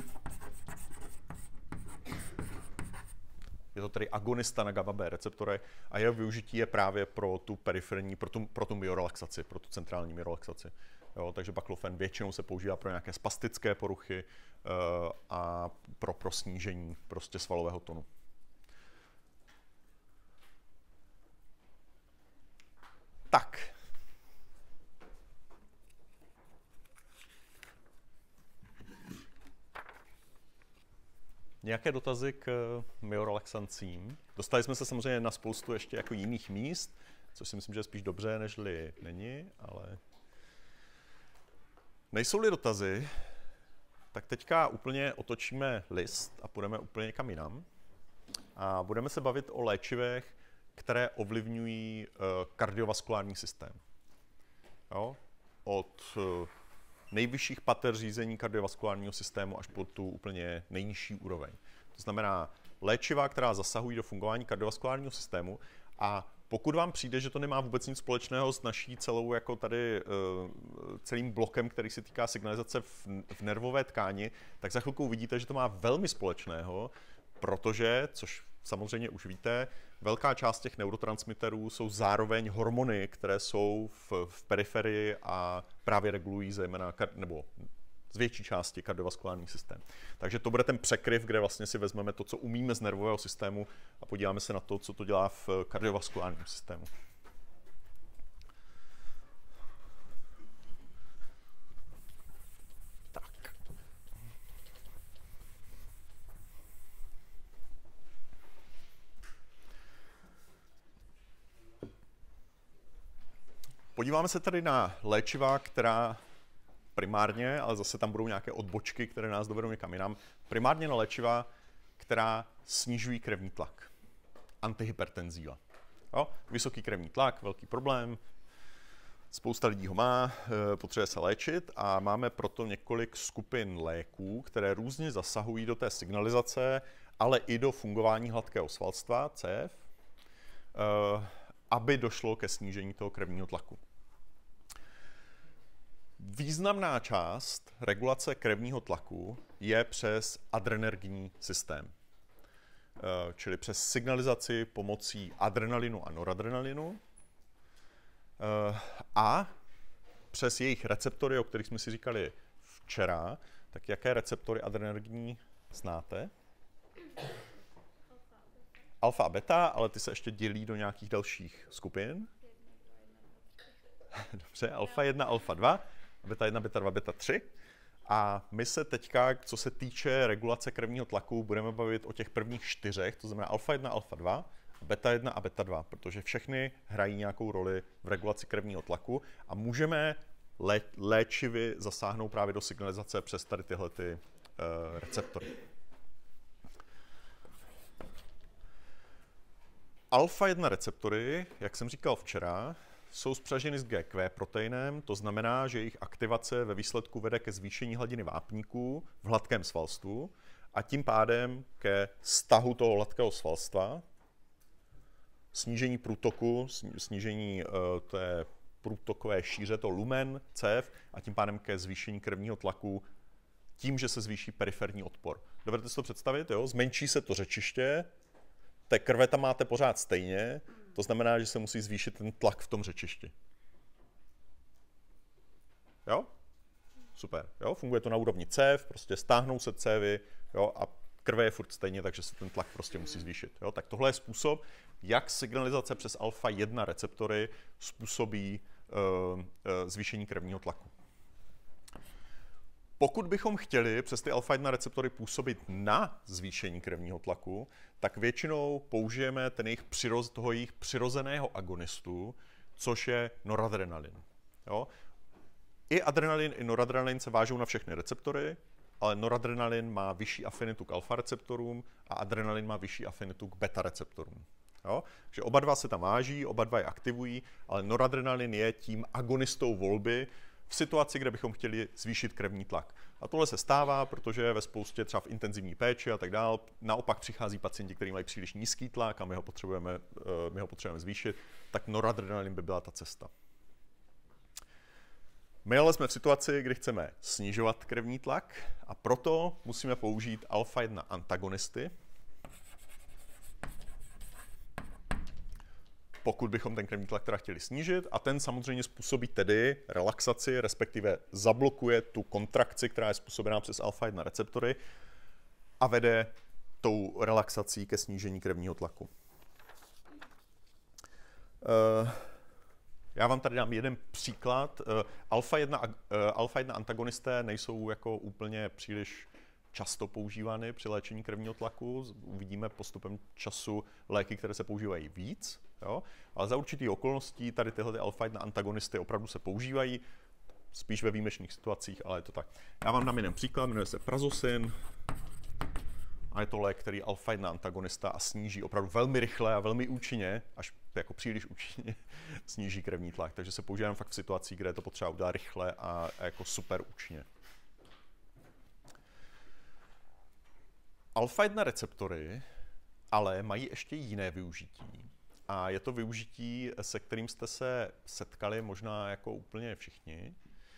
A: je to tedy agonista na GABA B receptory a jeho využití je právě pro tu periferní, pro tu myorelaxaci, pro tu centrální myorelaxaci. Jo, takže baclofen většinou se používá pro nějaké spastické poruchy a pro snížení prostě svalového tonu. Tak. Nějaké dotazy k myorelaxancím? Dostali jsme se samozřejmě na spoustu ještě jako jiných míst, což si myslím, že je spíš dobře, nežli není, ale nejsou-li dotazy, tak teďka úplně otočíme list a půjdeme úplně někam jinam. A budeme se bavit o léčivech, které ovlivňují kardiovaskulární systém. Jo? Od nejvyšších pater řízení kardiovaskulárního systému až po tu úplně nejnižší úroveň. To znamená léčiva, která zasahují do fungování kardiovaskulárního systému a pokud vám přijde, že to nemá vůbec nic společného s naší celou jako tady celým blokem, který se týká signalizace v nervové tkáni, tak za chvilku uvidíte, že to má velmi společného, protože, což samozřejmě už víte, velká část těch neurotransmiterů jsou zároveň hormony, které jsou v periferii a právě regulují zejména, nebo z větší části kardiovaskulární systém. Takže to bude ten překryv, kde vlastně si vezmeme to, co umíme z nervového systému a podíváme se na to, co to dělá v kardiovaskulárním systému. Tak. Podíváme se tady na léčiva, která primárně, ale zase tam budou nějaké odbočky, které nás dovedou někam jinam, primárně na léčiva, která snižují krevní tlak. Antihypertenzíva. Jo? Vysoký krevní tlak, velký problém, Spousta lidí ho má, potřebuje se léčit a máme proto několik skupin léků, které různě zasahují do té signalizace, ale i do fungování hladkého svalstva, CF, aby došlo ke snížení toho krevního tlaku. Významná část regulace krevního tlaku je přes adrenergní systém, čili přes signalizaci pomocí adrenalinu a noradrenalinu a přes jejich receptory, o kterých jsme si říkali včera. Tak jaké receptory adrenergní znáte? Alfa a beta, ale ty se ještě dělí do nějakých dalších skupin. Dobře, alfa 1, alfa 2, beta 1, beta 2, beta 3. A my se teďka, co se týče regulace krevního tlaku, budeme bavit o těch prvních 4, to znamená alfa 1, alfa 2, beta 1 a beta 2, protože všechny hrají nějakou roli v regulaci krevního tlaku a můžeme léčivě zasáhnout právě do signalizace přes tady tyhle receptory. Alfa 1 receptory, jak jsem říkal včera, jsou spřaženy s GQ proteinem, to znamená, že jejich aktivace ve výsledku vede ke zvýšení hladiny vápníků v hladkém svalstvu a tím pádem ke stahu toho hladkého svalstva, snížení průtoku, snížení té průtokové šíře, to lumen, CF, a tím pádem ke zvýšení krevního tlaku tím, že se zvýší periferní odpor. Dovedete si to představit? Jo? Zmenší se to řečiště, té krve tam máte pořád stejně, to znamená, že se musí zvýšit ten tlak v tom řečišti. Jo? Super. Jo? Funguje to na úrovni CF, prostě stáhnou se cévy, jo? A krve je furt stejně, takže se ten tlak prostě musí zvýšit. Jo? Tak tohle je způsob, jak signalizace přes alfa 1 receptory způsobí zvýšení krevního tlaku. Pokud bychom chtěli přes ty alfa 1 receptory působit na zvýšení krevního tlaku, tak většinou použijeme toho jejich přirozeného agonistu, což je noradrenalin. Jo? I adrenalin, i noradrenalin se vážou na všechny receptory, ale noradrenalin má vyšší afinitu k alfa receptorům a adrenalin má vyšší afinitu k beta receptorům. Jo? Takže oba dva se tam váží, oba dva je aktivují, ale noradrenalin je tím agonistou volby v situaci, kde bychom chtěli zvýšit krevní tlak. A tohle se stává, protože ve spoustě třeba v intenzivní péči a tak dál, naopak přichází pacienti, kteří mají příliš nízký tlak a my ho potřebujeme zvýšit, tak noradrenalin by byla ta cesta. My ale jsme v situaci, kdy chceme snižovat krevní tlak a proto musíme použít alfa 1 antagonisty, pokud bychom ten krevní tlak teda chtěli snížit, a ten samozřejmě způsobí tedy relaxaci, respektive zablokuje tu kontrakci, která je způsobená přes alfa 1 receptory a vede tou relaxací ke snížení krevního tlaku. Já vám tady dám jeden příklad. Alfa 1 antagonisté nejsou jako úplně příliš často používány při léčení krevního tlaku. Uvidíme postupem času léky, které se používají víc. Jo? Ale za určitých okolností tady tyhle alfa 1 antagonisty opravdu se používají, spíš ve výjimečných situacích, ale je to tak. Já vám dám jeden příklad, jmenuje se Prazosin a je to lék, který alfa 1 antagonista a sníží opravdu velmi rychle a velmi účinně, až jako příliš účinně, sníží krevní tlak. Takže se používám fakt v situacích, kde je to potřeba udělat rychle a jako super účinně. Alfa 1 receptory ale mají ještě jiné využití. A je to využití, se kterým jste se setkali možná jako úplně všichni.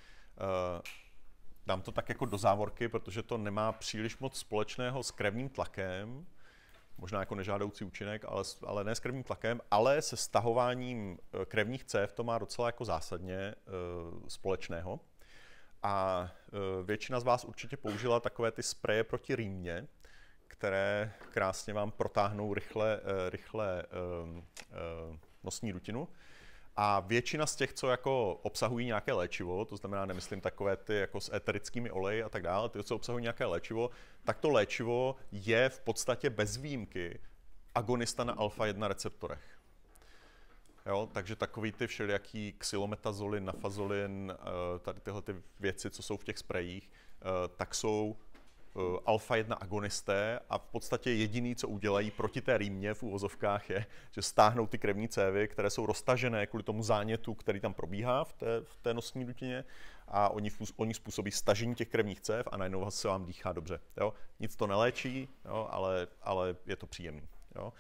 A: Dám to tak jako do závorky, protože to nemá příliš moc společného s krevním tlakem, možná jako nežádoucí účinek, ale ne s krevním tlakem, ale se stahováním krevních cév to má docela jako zásadně společného. A většina z vás určitě použila takové ty spreje proti rýmě, které krásně vám protáhnou rychle nosní dutinu. A většina z těch, co jako obsahují nějaké léčivo, to znamená, nemyslím takové ty jako s éterickými oleji a tak dále, ty, co obsahují nějaké léčivo, tak to léčivo je v podstatě bez výjimky agonista na alfa 1 receptorech. Jo, takže takový ty všelijaký xylometazolin, nafazolin, tady tyhle ty věci, co jsou v těch sprejích, tak jsou alfa 1 agonisté a v podstatě jediný, co udělají proti té rýmě v úvozovkách je, že stáhnou ty krevní cévy, které jsou roztažené kvůli tomu zánětu, který tam probíhá v té nosní dutině a oni způsobí stažení těch krevních cév a najednou se vám dýchá dobře. Jo? Nic to neléčí, jo? Ale je to příjemný. Jo?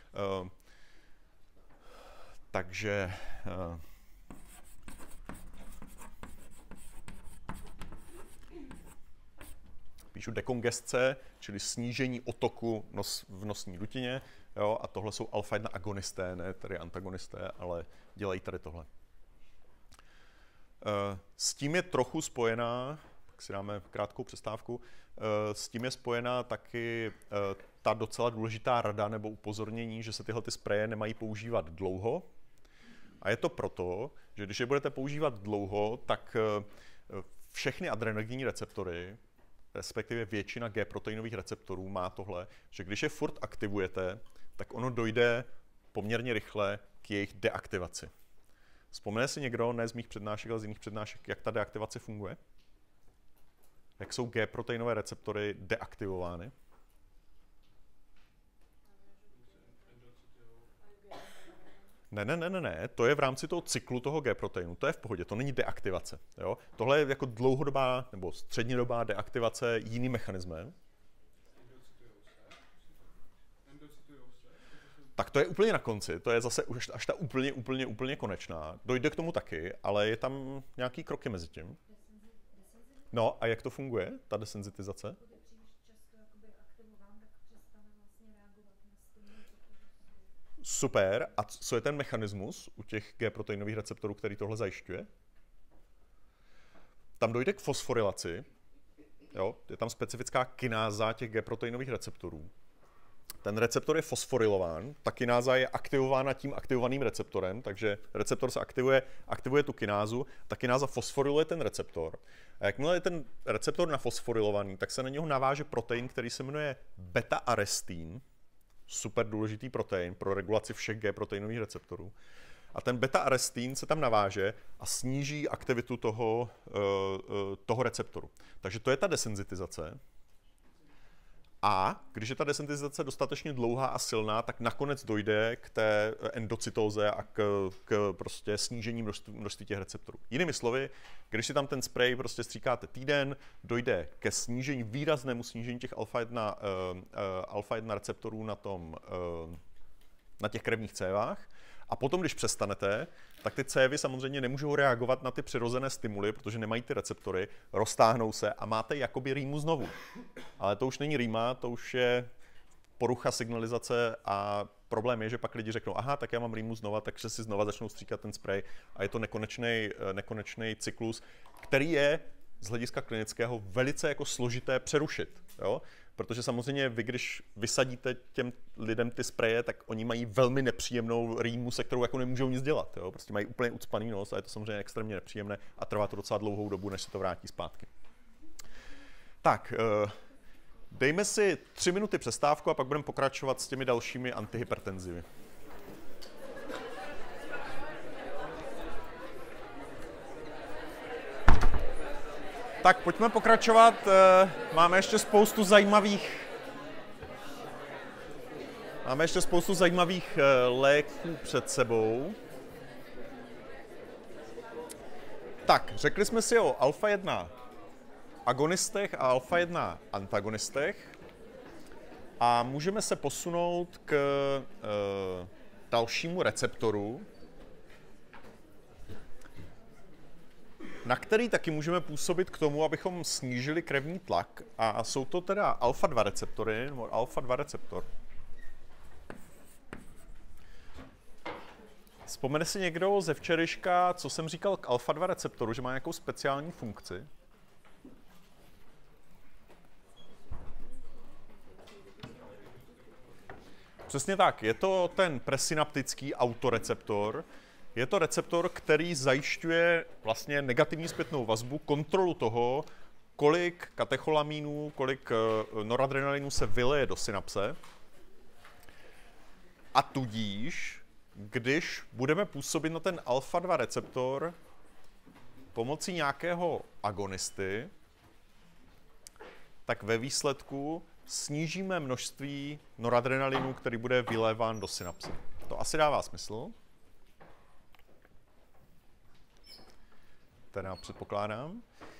A: Takže píšu dekongesce, čili snížení otoku v nosní dutině, jo, a tohle jsou alfa 1 agonisté, ne tedy antagonisté, ale dělají tady tohle. S tím je trochu spojená, tak si dáme krátkou přestávku, s tím je spojená taky ta docela důležitá rada nebo upozornění, že se tyhle ty spreje nemají používat dlouho. A je to proto, že když je budete používat dlouho, tak všechny adrenogenní receptory, respektive většina G-proteinových receptorů má tohle, že když je furt aktivujete, tak ono dojde poměrně rychle k jejich deaktivaci. Vzpomene si někdo, ne z mých přednášek, ale z jiných přednášek, jak ta deaktivace funguje? Jak jsou G-proteinové receptory deaktivovány? Ne, to je v rámci toho cyklu toho G-proteinu, to je v pohodě, to není deaktivace. Jo? Tohle je jako dlouhodobá nebo střednědobá deaktivace jiným mechanismem. Tak to je úplně na konci, to je zase až ta úplně konečná. Dojde k tomu taky, ale je tam nějaký kroky mezi tím. No a jak to funguje, ta desenzitizace? Super. A co je ten mechanismus u těch G-proteinových receptorů, který tohle zajišťuje? Tam dojde k fosforilaci. Jo? Je tam specifická kináza těch G-proteinových receptorů. Ten receptor je fosforilován, ta kináza je aktivována tím aktivovaným receptorem, takže receptor se aktivuje tu kinázu, ta kináza fosforiluje ten receptor. A jakmile je ten receptor nafosforilovaný, tak se na něho naváže protein, který se jmenuje beta-arestin, super důležitý protein pro regulaci všech G-proteinových receptorů. A ten beta-arestin se tam naváže a sníží aktivitu toho receptoru. Takže to je ta desenzitizace. A když je ta desenzitizace dostatečně dlouhá a silná, tak nakonec dojde k té endocytóze a k prostě snížení množství těch receptorů. Jinými slovy, když si tam ten sprej prostě stříkáte týden, dojde ke snížení, výraznému snížení těch alfa 1 receptorů na těch krevních cévách. A potom, když přestanete, tak ty cévy samozřejmě nemůžou reagovat na ty přirozené stimuly, protože nemají ty receptory, roztáhnou se a máte jakoby rýmu znovu. Ale to už není rýma, to už je porucha signalizace a problém je, že pak lidi řeknou, aha, tak já mám rýmu znova, takže si znova začnou stříkat ten sprej a je to nekonečný cyklus, který je z hlediska klinického velice jako složité přerušit. Jo? Protože samozřejmě vy, když vysadíte těm lidem ty spreje, tak oni mají velmi nepříjemnou rýmu, se kterou jako nemůžou nic dělat. Jo? Prostě mají úplně ucpaný nos a je to samozřejmě extrémně nepříjemné a trvá to docela dlouhou dobu, než se to vrátí zpátky. Tak, dejme si 3 minuty přestávku a pak budeme pokračovat s těmi dalšími antihypertenzivy. Tak pojďme pokračovat. Máme ještě spoustu zajímavých léků před sebou. Tak, řekli jsme si o alfa 1 agonistech a alfa 1 antagonistech a můžeme se posunout k dalšímu receptoru, na který taky můžeme působit k tomu, abychom snížili krevní tlak. A jsou to teda alfa 2 receptory, nebo alfa 2 receptor. Vzpomene si někdo ze včerejška, co jsem říkal k alfa 2 receptoru, že má nějakou speciální funkci? Přesně tak, je to ten presynaptický autoreceptor. Je to receptor, který zajišťuje vlastně negativní zpětnou vazbu, kontrolu toho, kolik katecholamínů, kolik noradrenalinu se vyleje do synapse. A tudíž, když budeme působit na ten alfa 2 receptor pomocí nějakého agonisty, tak ve výsledku snížíme množství noradrenalinu, který bude vyléván do synapsy. To asi dává smysl. Teda předpokládám.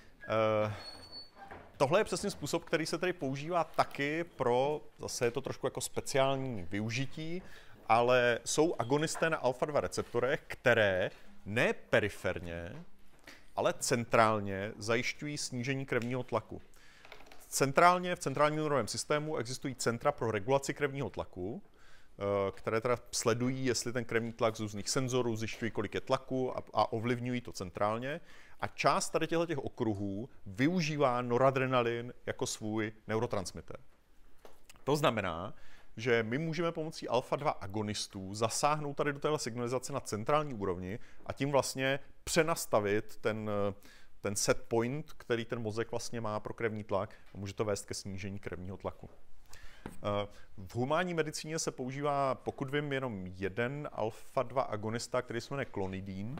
A: Tohle je přesně způsob, který se tady používá taky pro, zase je to trošku jako speciální využití, ale jsou agonisté na alfa-2 receptorech, které ne periferně, ale centrálně zajišťují snížení krevního tlaku. Centrálně v centrálním nervovém systému existují centra pro regulaci krevního tlaku, které teda sledují, jestli ten krevní tlak z různých senzorů, zjišťují, kolik je tlaku a ovlivňují to centrálně. A část tady těchto okruhů využívá noradrenalin jako svůj neurotransmitter. To znamená, že my můžeme pomocí alfa-2 agonistů zasáhnout tady do téhle signalizace na centrální úrovni a tím vlastně přenastavit ten set point, který ten mozek vlastně má pro krevní tlak a může to vést ke snížení krevního tlaku. V humánní medicíně se používá, pokud vím, jenom jeden alfa-2 agonista, který se jmenuje klonidin.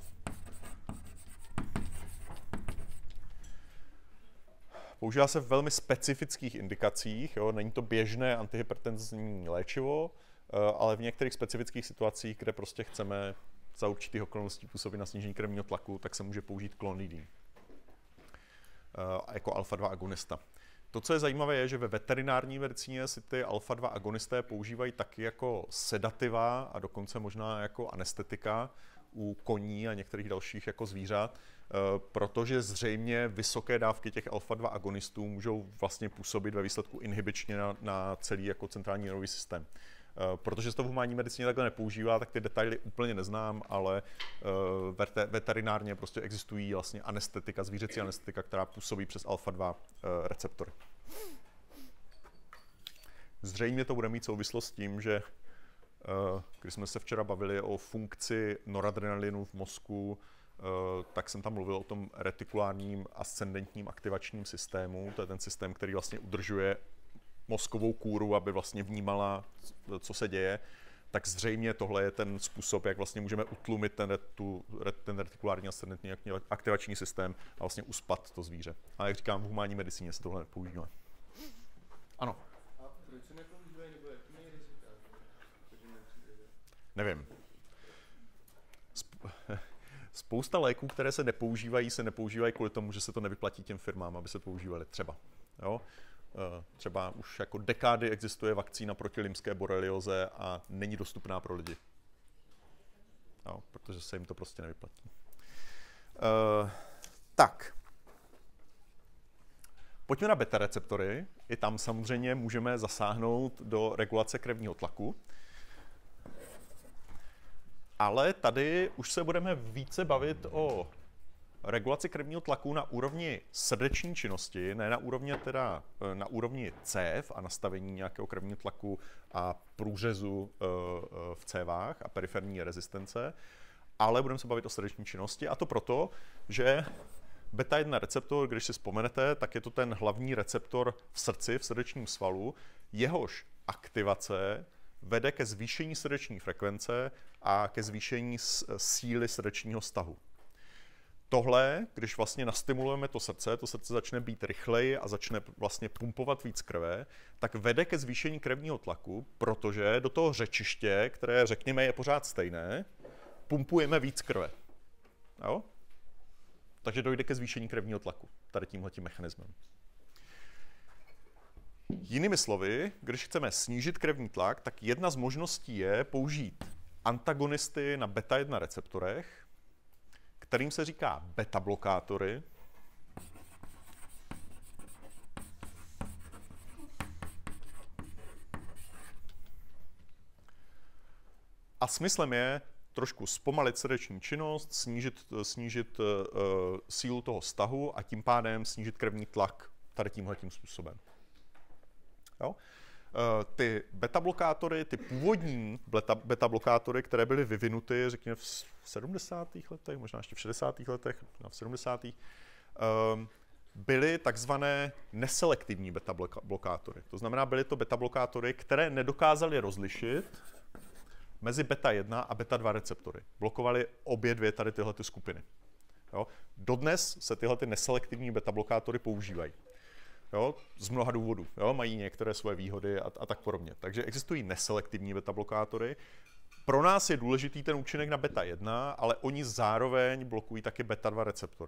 A: Používá se v velmi specifických indikacích, jo? Není to běžné antihypertenzní léčivo, ale v některých specifických situacích, kde prostě chceme za určitých okolností působit na snížení krevního tlaku, tak se může použít klonidin jako alfa-2 agonista. To, co je zajímavé, je, že ve veterinární medicíně si ty alfa-2 agonisté používají taky jako sedativa a dokonce možná jako anestetika u koní a některých dalších jako zvířat, protože zřejmě vysoké dávky těch alfa-2 agonistů můžou vlastně působit ve výsledku inhibičně na celý jako centrální nervový systém. Protože se to v humánní medicíně takhle nepoužívá, tak ty detaily úplně neznám, ale veterinárně prostě existují vlastně anestetika, zvířecí anestetika, která působí přes alfa-2 receptory. Zřejmě to bude mít souvislost s tím, že když jsme se včera bavili o funkci noradrenalinu v mozku, tak jsem tam mluvil o tom retikulárním ascendentním aktivačním systému. To je ten systém, který vlastně udržuje mozkovou kůru, aby vlastně vnímala, co se děje. Tak zřejmě tohle je ten způsob, jak vlastně můžeme utlumit ten retikulární ascendentní aktivační systém a vlastně uspat to zvíře. A jak říkám, v humánní medicíně se tohle nepoužívá. Ano.
C: A proč se nepoužívají, nebo jaký mají rizika?
A: Nevím. Spousta léků, které se nepoužívají kvůli tomu, že se to nevyplatí těm firmám, aby se používaly třeba. Jo? Třeba už jako dekády existuje vakcína proti lymské borelioze a není dostupná pro lidi. Jo? Protože se jim to prostě nevyplatí. Tak. Pojďme na beta receptory. I tam samozřejmě můžeme zasáhnout do regulace krevního tlaku. Ale tady už se budeme více bavit o regulaci krevního tlaku na úrovni srdeční činnosti, ne na úrovni cév a nastavení nějakého krevního tlaku a průřezu v cévách a periferní rezistence, ale budeme se bavit o srdeční činnosti a to proto, že beta-1 receptor, když si vzpomenete, tak je to ten hlavní receptor v srdci, v srdečním svalu, jehož aktivace vede ke zvýšení srdeční frekvence a ke zvýšení síly srdečního stahu. Tohle, když vlastně nastimulujeme to srdce začne být rychleji a začne vlastně pumpovat víc krve, tak vede ke zvýšení krevního tlaku, protože do toho řečiště, které řekněme je pořád stejné, pumpujeme víc krve. Jo? Takže dojde ke zvýšení krevního tlaku tady tímhletím mechanismem. Jinými slovy, když chceme snížit krevní tlak, tak jedna z možností je použít antagonisty na beta-1 receptorech, kterým se říká beta-blokátory. A smyslem je trošku zpomalit srdeční činnost, snížit sílu toho stahu a tím pádem snížit krevní tlak tady tímhletím způsobem. Jo? Ty beta-blokátory, ty původní beta-blokátory, které byly vyvinuty, řekněme, v 70. letech, možná ještě v 60. letech, v 70. Byly takzvané neselektivní beta-blokátory. To znamená, byly to beta-blokátory, které nedokázaly rozlišit mezi beta-1 a beta-2 receptory. Blokovaly obě dvě tady tyhle skupiny. Jo? Dodnes se tyhle neselektivní beta-blokátory používají. Jo? Z mnoha důvodů. Jo? Mají některé svoje výhody a tak podobně. Takže existují neselektivní beta-blokátory. Pro nás je důležitý ten účinek na beta 1, ale oni zároveň blokují taky beta 2 receptory.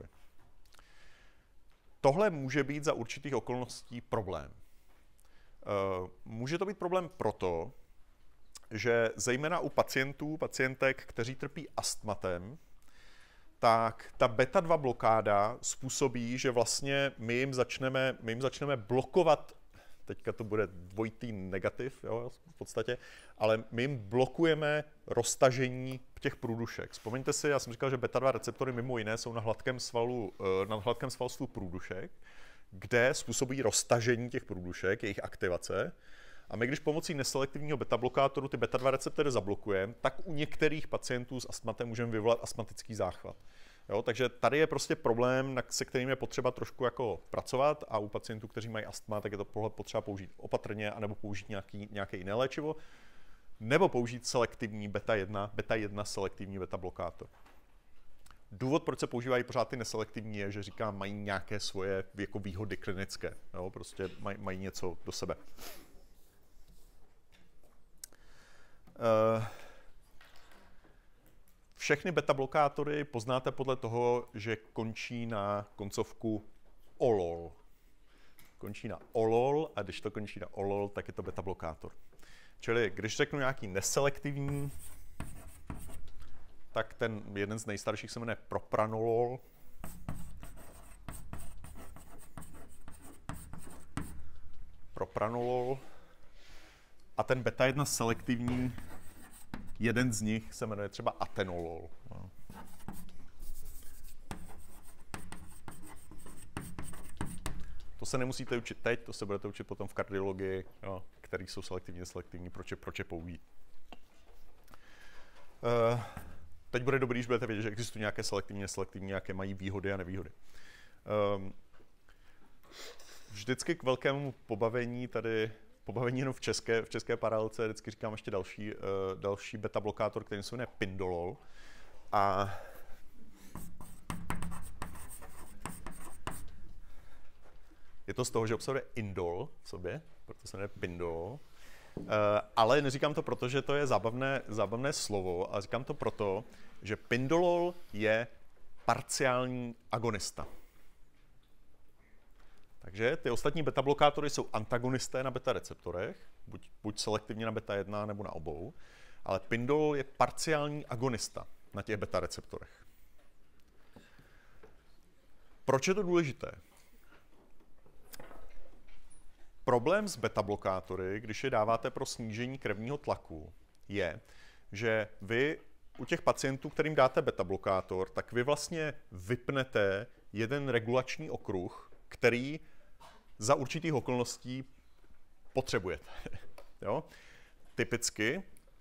A: Tohle může být za určitých okolností problém. Může to být problém proto, že zejména u pacientek, kteří trpí astmatem, tak ta beta 2 blokáda způsobí, že vlastně my jim začneme blokovat, teďka to bude dvojitý negativ, jo, v podstatě, ale my jim blokujeme roztažení těch průdušek. Vzpomeňte si, já jsem říkal, že beta 2 receptory mimo jiné jsou na hladkém svalstvu průdušek, kde způsobí roztažení těch průdušek, jejich aktivace. A my, když pomocí neselektivního beta-blokátoru ty beta 2 receptory zablokujeme, tak u některých pacientů s astmatem můžeme vyvolat astmatický záchvat. Jo, takže tady je prostě problém, se kterým je potřeba trošku jako pracovat, a u pacientů, kteří mají astma, tak je to potřeba použít opatrně, anebo použít nějaké jiné léčivo, nebo použít selektivní beta 1 selektivní beta-blokátor. Důvod, proč se používají pořád ty neselektivní, je, že říkám, mají nějaké svoje jako výhody klinické. Jo, prostě mají něco do sebe. Všechny beta-blokátory poznáte podle toho, že končí na koncovku olol. Končí na olol, a když to končí na olol, tak je to beta-blokátor. Čili když řeknu nějaký neselektivní, tak ten jeden z nejstarších se jmenuje propranolol. Propranolol. A ten beta 1 selektivní, jeden z nich se jmenuje třeba atenolol. To se nemusíte učit teď, to se budete učit potom v kardiologii, jo, který jsou selektivní, neselektivní, proč je použít. Teď bude dobrý, když budete vědět, že existují nějaké selektivní, neselektivní, jaké mají výhody a nevýhody. Vždycky k velkému pobavení jenom v české paralelce, vždycky říkám ještě další beta-blokátor, který se jmenuje pindolol. A je to z toho, že obsahuje indol v sobě, proto se jmenuje pindolol. Ale neříkám to proto, že to je zábavné slovo, ale říkám to proto, že pindolol je parciální agonista. Takže ty ostatní beta-blokátory jsou antagonisté na beta-receptorech, buď selektivně na beta 1 nebo na obou, ale pindolol je parciální agonista na těch beta-receptorech. Proč je to důležité? Problém s beta-blokátory, když je dáváte pro snížení krevního tlaku, je, že vy u těch pacientů, kterým dáte beta-blokátor, tak vy vlastně vypnete jeden regulační okruh, který za určitých okolností potřebujete. Jo? Typicky,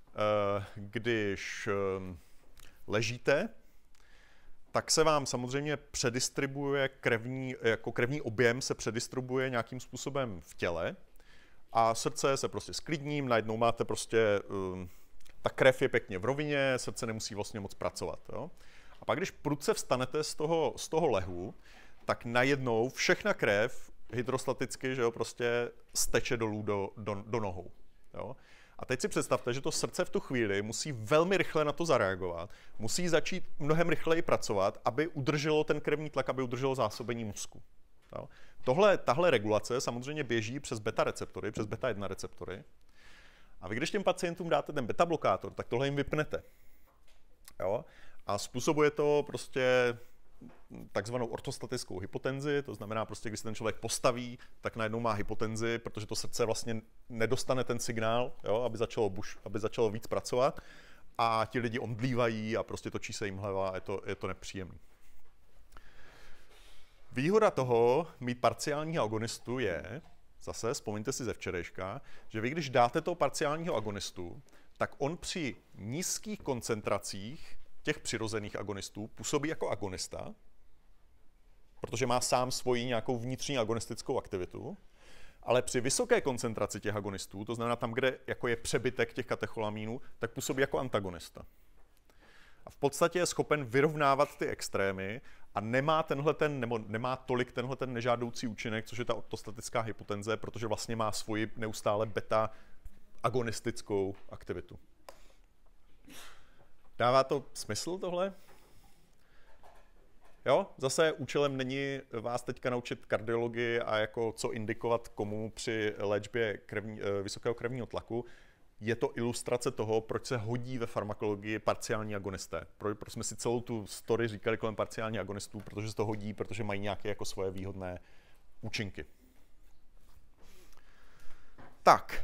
A: když ležíte, tak se vám samozřejmě předistribuje krevní objem se předistribuje nějakým způsobem v těle a srdce se prostě sklidní, najednou máte prostě, ta krev je pěkně v rovině, srdce nemusí vlastně moc pracovat. Jo? A pak, když prudce vstanete z toho lehu, tak najednou všechna krev hydrostaticky, že jo, prostě steče dolů do nohou. Jo? A teď si představte, že to srdce v tu chvíli musí velmi rychle na to zareagovat, musí začít mnohem rychleji pracovat, aby udrželo ten krevní tlak, aby udrželo zásobení mozku. Jo? Tahle regulace samozřejmě běží přes beta receptory, přes beta 1 receptory. A vy, když těm pacientům dáte ten beta blokátor, tak tohle jim vypnete. Jo? A způsobuje to prostě takzvanou ortostatickou hypotenzi, to znamená prostě, když se ten člověk postaví, tak najednou má hypotenzi, protože to srdce vlastně nedostane ten signál, jo, aby začalo víc pracovat, a ti lidi omdlívají a prostě točí se jim hlava a je to nepříjemné. Výhoda toho mít parciálního agonistu je, zase vzpomeňte si ze včerejška, že vy, když dáte toho parciálního agonistu, tak on při nízkých koncentracích těch přirozených agonistů působí jako agonista, protože má sám svoji nějakou vnitřní agonistickou aktivitu, ale při vysoké koncentraci těch agonistů, to znamená tam, kde jako je přebytek těch katecholamínů, tak působí jako antagonista. A v podstatě je schopen vyrovnávat ty extrémy a nemá tolik tenhle nežádoucí účinek, což je ta ortostatická hypotenze, protože vlastně má svoji neustále beta agonistickou aktivitu. Dává to smysl tohle? Jo, zase účelem není vás teďka naučit kardiologii a jako co indikovat komu při léčbě vysokého krevního tlaku. Je to ilustrace toho, proč se hodí ve farmakologii parciální agonisté. Proč jsme si celou tu story říkali kolem parciálních agonistů, protože se to hodí, protože mají nějaké jako svoje výhodné účinky. Tak.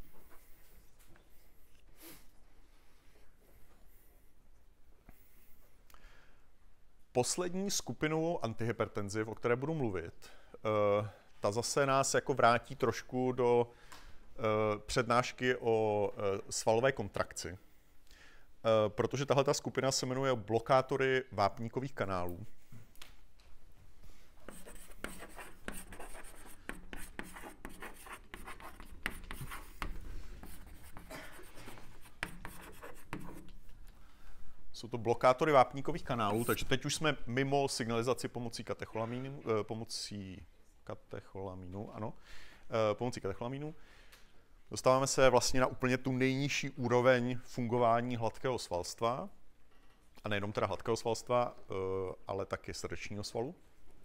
A: Poslední skupinu antihypertenziv, o které budu mluvit, ta zase nás jako vrátí trošku do přednášky o svalové kontrakci, protože tahle skupina se jmenuje blokátory vápníkových kanálů. Jsou to blokátory vápníkových kanálů, takže teď už jsme mimo signalizaci pomocí katecholamínu, pomocí katecholamínu. Dostáváme se vlastně na úplně tu nejnižší úroveň fungování hladkého svalstva. A nejenom teda hladkého svalstva, ale taky srdečního svalu.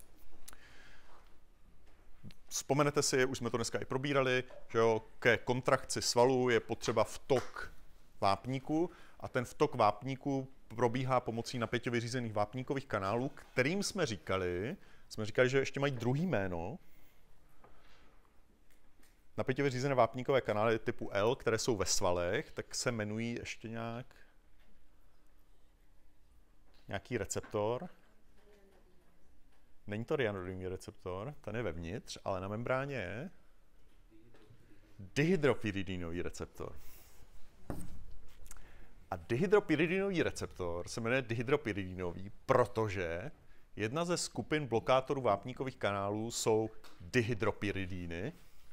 A: Vzpomenete si, už jsme to dneska i probírali, že jo, ke kontrakci svalu je potřeba vtok vápníku a ten vtok vápníku probíhá pomocí napěťově řízených vápníkových kanálů, kterým jsme říkali, že ještě mají druhý jméno. Napěťově řízené vápníkové kanály typu L, které jsou ve svalech, tak se jmenují ještě nějaký receptor. Není to ryanodinný receptor, ten je vevnitř, ale na membráně je dihydropyridinový receptor. A dihydropyridinový receptor se jmenuje dihydropyridinový, protože jedna ze skupin blokátorů vápníkových kanálů jsou dihydropyridíny.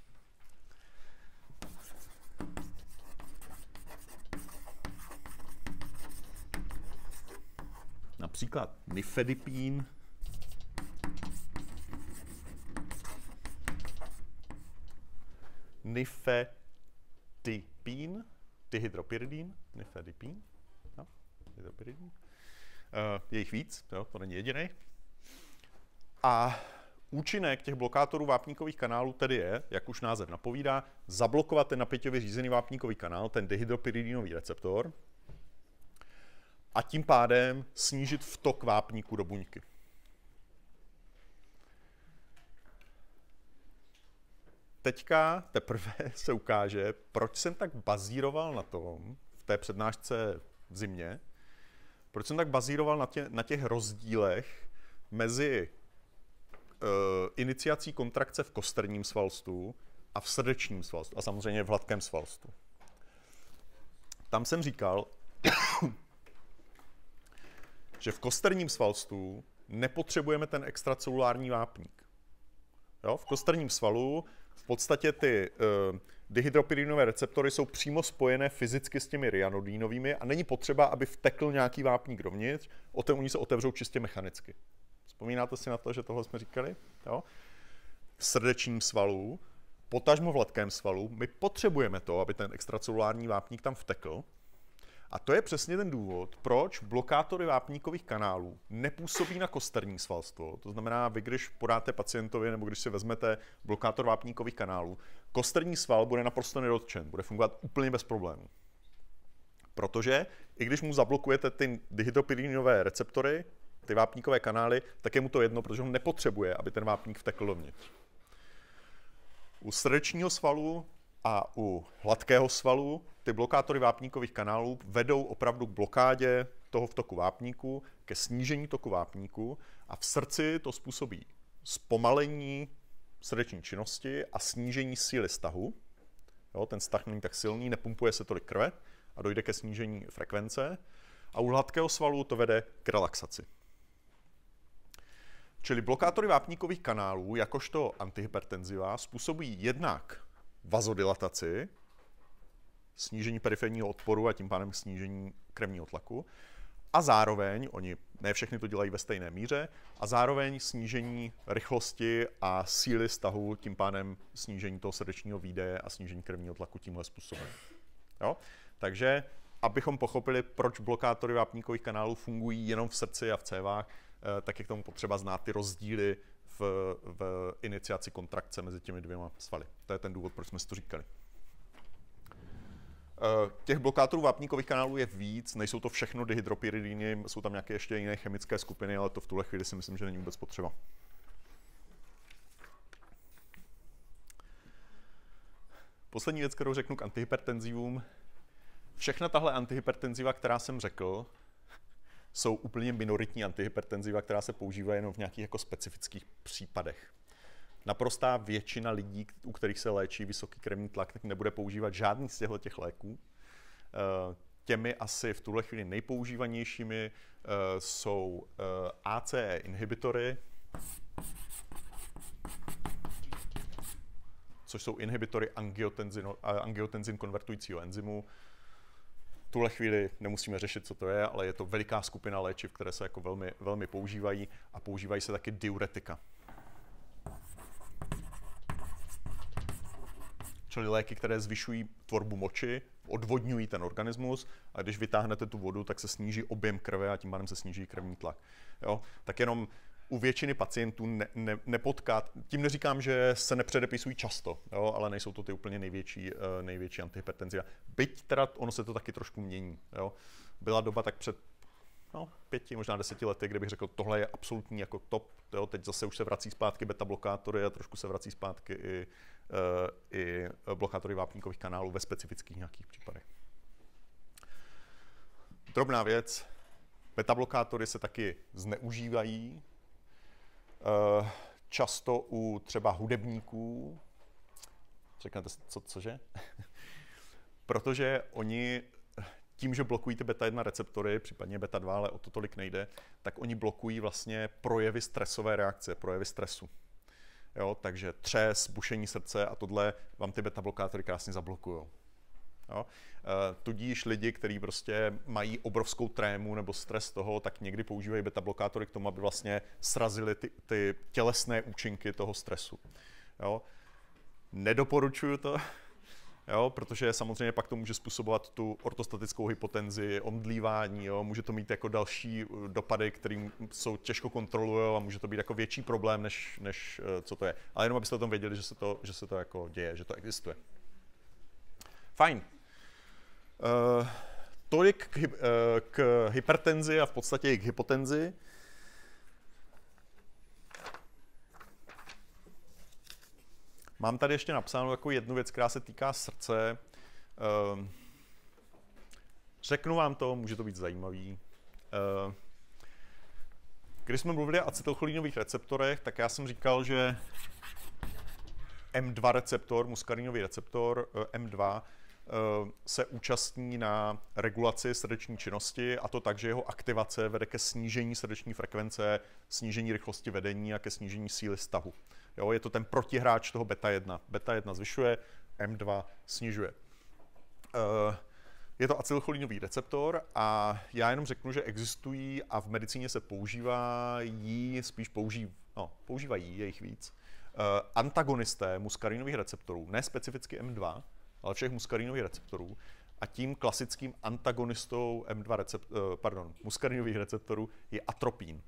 A: Například nifedipín, dihydropyridín, nifedipín, no, dihydropyridín. Je jich víc, jo, to není jediný. A účinek těch blokátorů vápníkových kanálů tedy je, jak už název napovídá, zablokovat ten napěťově řízený vápníkový kanál, ten dihydropyridinový receptor, a tím pádem snížit vtok vápníku do buňky. Teďka teprve se ukáže, proč jsem tak bazíroval na tom, v té přednášce v zimě, proč jsem tak bazíroval na těch rozdílech mezi iniciací kontrakce v kosterním svalstvu a v srdečním svalstvu a samozřejmě v hladkém svalstvu. Tam jsem říkal, že v kosterním svalstvu nepotřebujeme ten extracelulární vápník. Jo? V kosterním svalu v podstatě ty dihydropyridinové receptory jsou přímo spojené fyzicky s těmi ryanodínovými a není potřeba, aby vtekl nějaký vápník dovnitř, oni se otevřou čistě mechanicky. Vzpomínáte si na to, že tohle jsme říkali? Jo? V srdečním svalu, potažmo v hladkém svalu, my potřebujeme to, aby ten extracelulární vápník tam vtekl. A to je přesně ten důvod, proč blokátory vápníkových kanálů nepůsobí na kosterní svalstvo. To znamená, vy když podáte pacientovi nebo když si vezmete blokátor vápníkových kanálů, kosterní sval bude naprosto nedotčen, bude fungovat úplně bez problémů. Protože i když mu zablokujete ty dihydropyridinové receptory, ty vápníkové kanály, tak je mu to jedno, protože on nepotřebuje, aby ten vápník vtekl dovnitř. U srdečního svalu a u hladkého svalu ty blokátory vápníkových kanálů vedou opravdu k blokádě toho vtoku vápníku, ke snížení toku vápníku a v srdci to způsobí zpomalení srdeční činnosti a snížení síly stahu. Jo, ten stah není tak silný, nepumpuje se tolik krve a dojde ke snížení frekvence. A u hladkého svalu to vede k relaxaci. Čili blokátory vápníkových kanálů, jakožto antihypertenziva, způsobují jednak vazodilataci, snížení periferního odporu a tím pádem snížení krevního tlaku, a zároveň, oni ne všechny to dělají ve stejné míře, a zároveň snížení rychlosti a síly stahu, tím pádem snížení toho srdečního výdeje a snížení krevního tlaku tímhle způsobem. Jo? Takže, abychom pochopili, proč blokátory vápníkových kanálů fungují jenom v srdci a v cévách, tak je k tomu potřeba znát ty rozdíly v iniciaci kontrakce mezi těmi dvěma svaly. To je ten důvod, proč jsme si to říkali. Těch blokátorů vápníkových kanálů je víc, nejsou to všechno dihydropyridiny, jsou tam nějaké ještě jiné chemické skupiny, ale to v tuhle chvíli si myslím, že není vůbec potřeba. Poslední věc, kterou řeknu k antihypertenzivům. Všechna tahle antihypertenziva, která jsem řekl, jsou úplně minoritní antihypertenziva, která se používají jenom v nějakých jako specifických případech. Naprostá většina lidí, u kterých se léčí vysoký krevní tlak, tak nebude používat žádný z těchto léků. Těmi asi v tuhle chvíli nejpoužívanějšími jsou ACE inhibitory, což jsou inhibitory angiotenzin konvertujícího enzymu. V tuhle chvíli nemusíme řešit, co to je, ale je to veliká skupina léčiv, které se jako velmi, velmi používají, a používají se taky diuretika. Čili léky, které zvyšují tvorbu moči, odvodňují ten organismus, a když vytáhnete tu vodu, tak se sníží objem krve a tím pádem se sníží krevní tlak. Jo? Tak jenom u většiny pacientů nepotkat, tím neříkám, že se nepředepisují často, jo? Ale nejsou to ty úplně největší antihypertenziva. Byť teda ono se to taky trošku mění. Jo? Byla doba tak před 5, možná 10 lety, kde bych řekl, tohle je absolutní jako top. Jo? Teď zase už se vrací zpátky beta blokátory a trošku se vrací zpátky i blokátory vápníkových kanálů ve specifických nějakých případech. Drobná věc, beta blokátory se taky zneužívají. Často u třeba hudebníků, řeknete, cože? Protože oni tím, že blokují ty beta-1 receptory, případně beta-2, ale o to tolik nejde, tak oni blokují vlastně projevy stresové reakce, projevy stresu. Jo, takže třes, bušení srdce a tohle vám ty beta-blokátory krásně zablokujou. Jo? Tudíž lidi, kteří prostě mají obrovskou trému nebo stres toho, tak někdy používají beta-blokátory k tomu, aby vlastně srazili ty tělesné účinky toho stresu. Jo? Nedoporučuju to, jo? Protože samozřejmě pak to může způsobovat tu ortostatickou hypotenzi, omdlívání, jo? Může to mít jako další dopady, které jsou těžko kontrolujou a může to být jako větší problém, než co to je. Ale jenom abyste o tom věděli, že se to jako děje, že to existuje. Fajn. Tolik k hypertenzi a v podstatě i k hypotenzi. Mám tady ještě napsánou jako jednu věc, která se týká srdce. Řeknu vám to, může to být zajímavý. Když jsme mluvili o acetylcholinových receptorech, tak já jsem říkal, že M2 receptor, muskarinový receptor M2, se účastní na regulaci srdeční činnosti, a to tak, že jeho aktivace vede ke snížení srdeční frekvence, snížení rychlosti vedení a ke snížení síly stahu. Jo, je to ten protihráč toho beta-1. Beta-1 zvyšuje, M2 snižuje. Je to acetylcholinový receptor a já jenom řeknu, že existují a v medicíně se používají, používají, je jich víc, antagonisté muskarinových receptorů, ne specificky M2, ale všech muskarinových receptorů, a tím klasickým antagonistou muskarinových receptorů je atropín.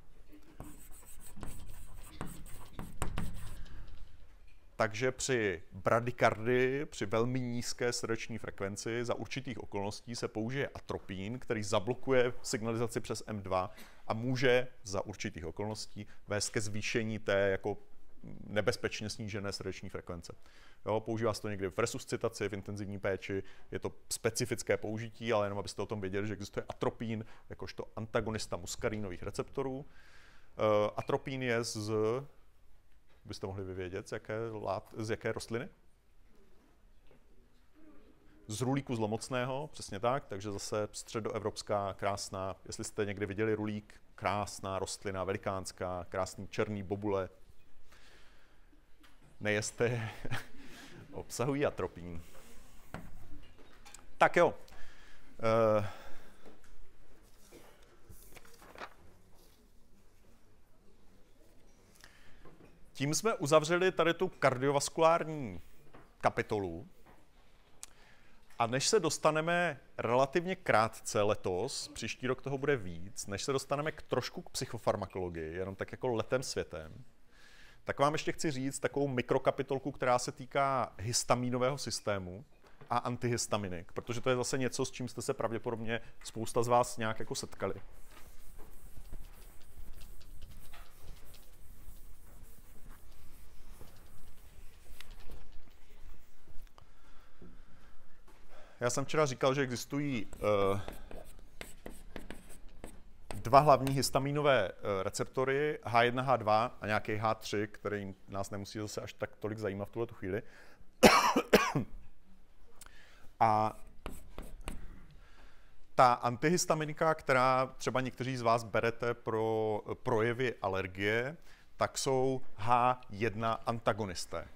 A: Takže při bradykardii, při velmi nízké srdeční frekvenci za určitých okolností se použije atropín, který zablokuje signalizaci přes M2 a může za určitých okolností vést ke zvýšení té jako nebezpečně snížené srdeční frekvence. Jo, používá se to někdy v resuscitaci, v intenzivní péči, je to specifické použití, ale jenom abyste o tom věděli, že existuje atropín jakožto antagonista muskarinových receptorů. Atropín je byste mohli vyvědět, z jaké rostliny? Z rulíku zlomocného, přesně tak, takže zase středoevropská, krásná, jestli jste někdy viděli rulík, krásná rostlina, velikánská, krásný černý bobule. Nejeste, obsahují atropín. Tak jo. tím jsme uzavřeli tady tu kardiovaskulární kapitolu. A než se dostaneme relativně krátce letos, příští rok toho bude víc, než se dostaneme trošku k psychofarmakologii, jenom tak jako letem světem, tak vám ještě chci říct takovou mikrokapitolku, která se týká histaminového systému a antihistaminik, protože to je zase něco, s čím jste se pravděpodobně spousta z vás nějak jako setkali. Já jsem včera říkal, že existují dva hlavní histaminové receptory, H1, H2 a nějaký H3, který nás nemusí zase až tak tolik zajímat v tuhletu chvíli. A ta antihistaminika, která třeba někteří z vás berete pro projevy alergie, tak jsou H1 antagonisté.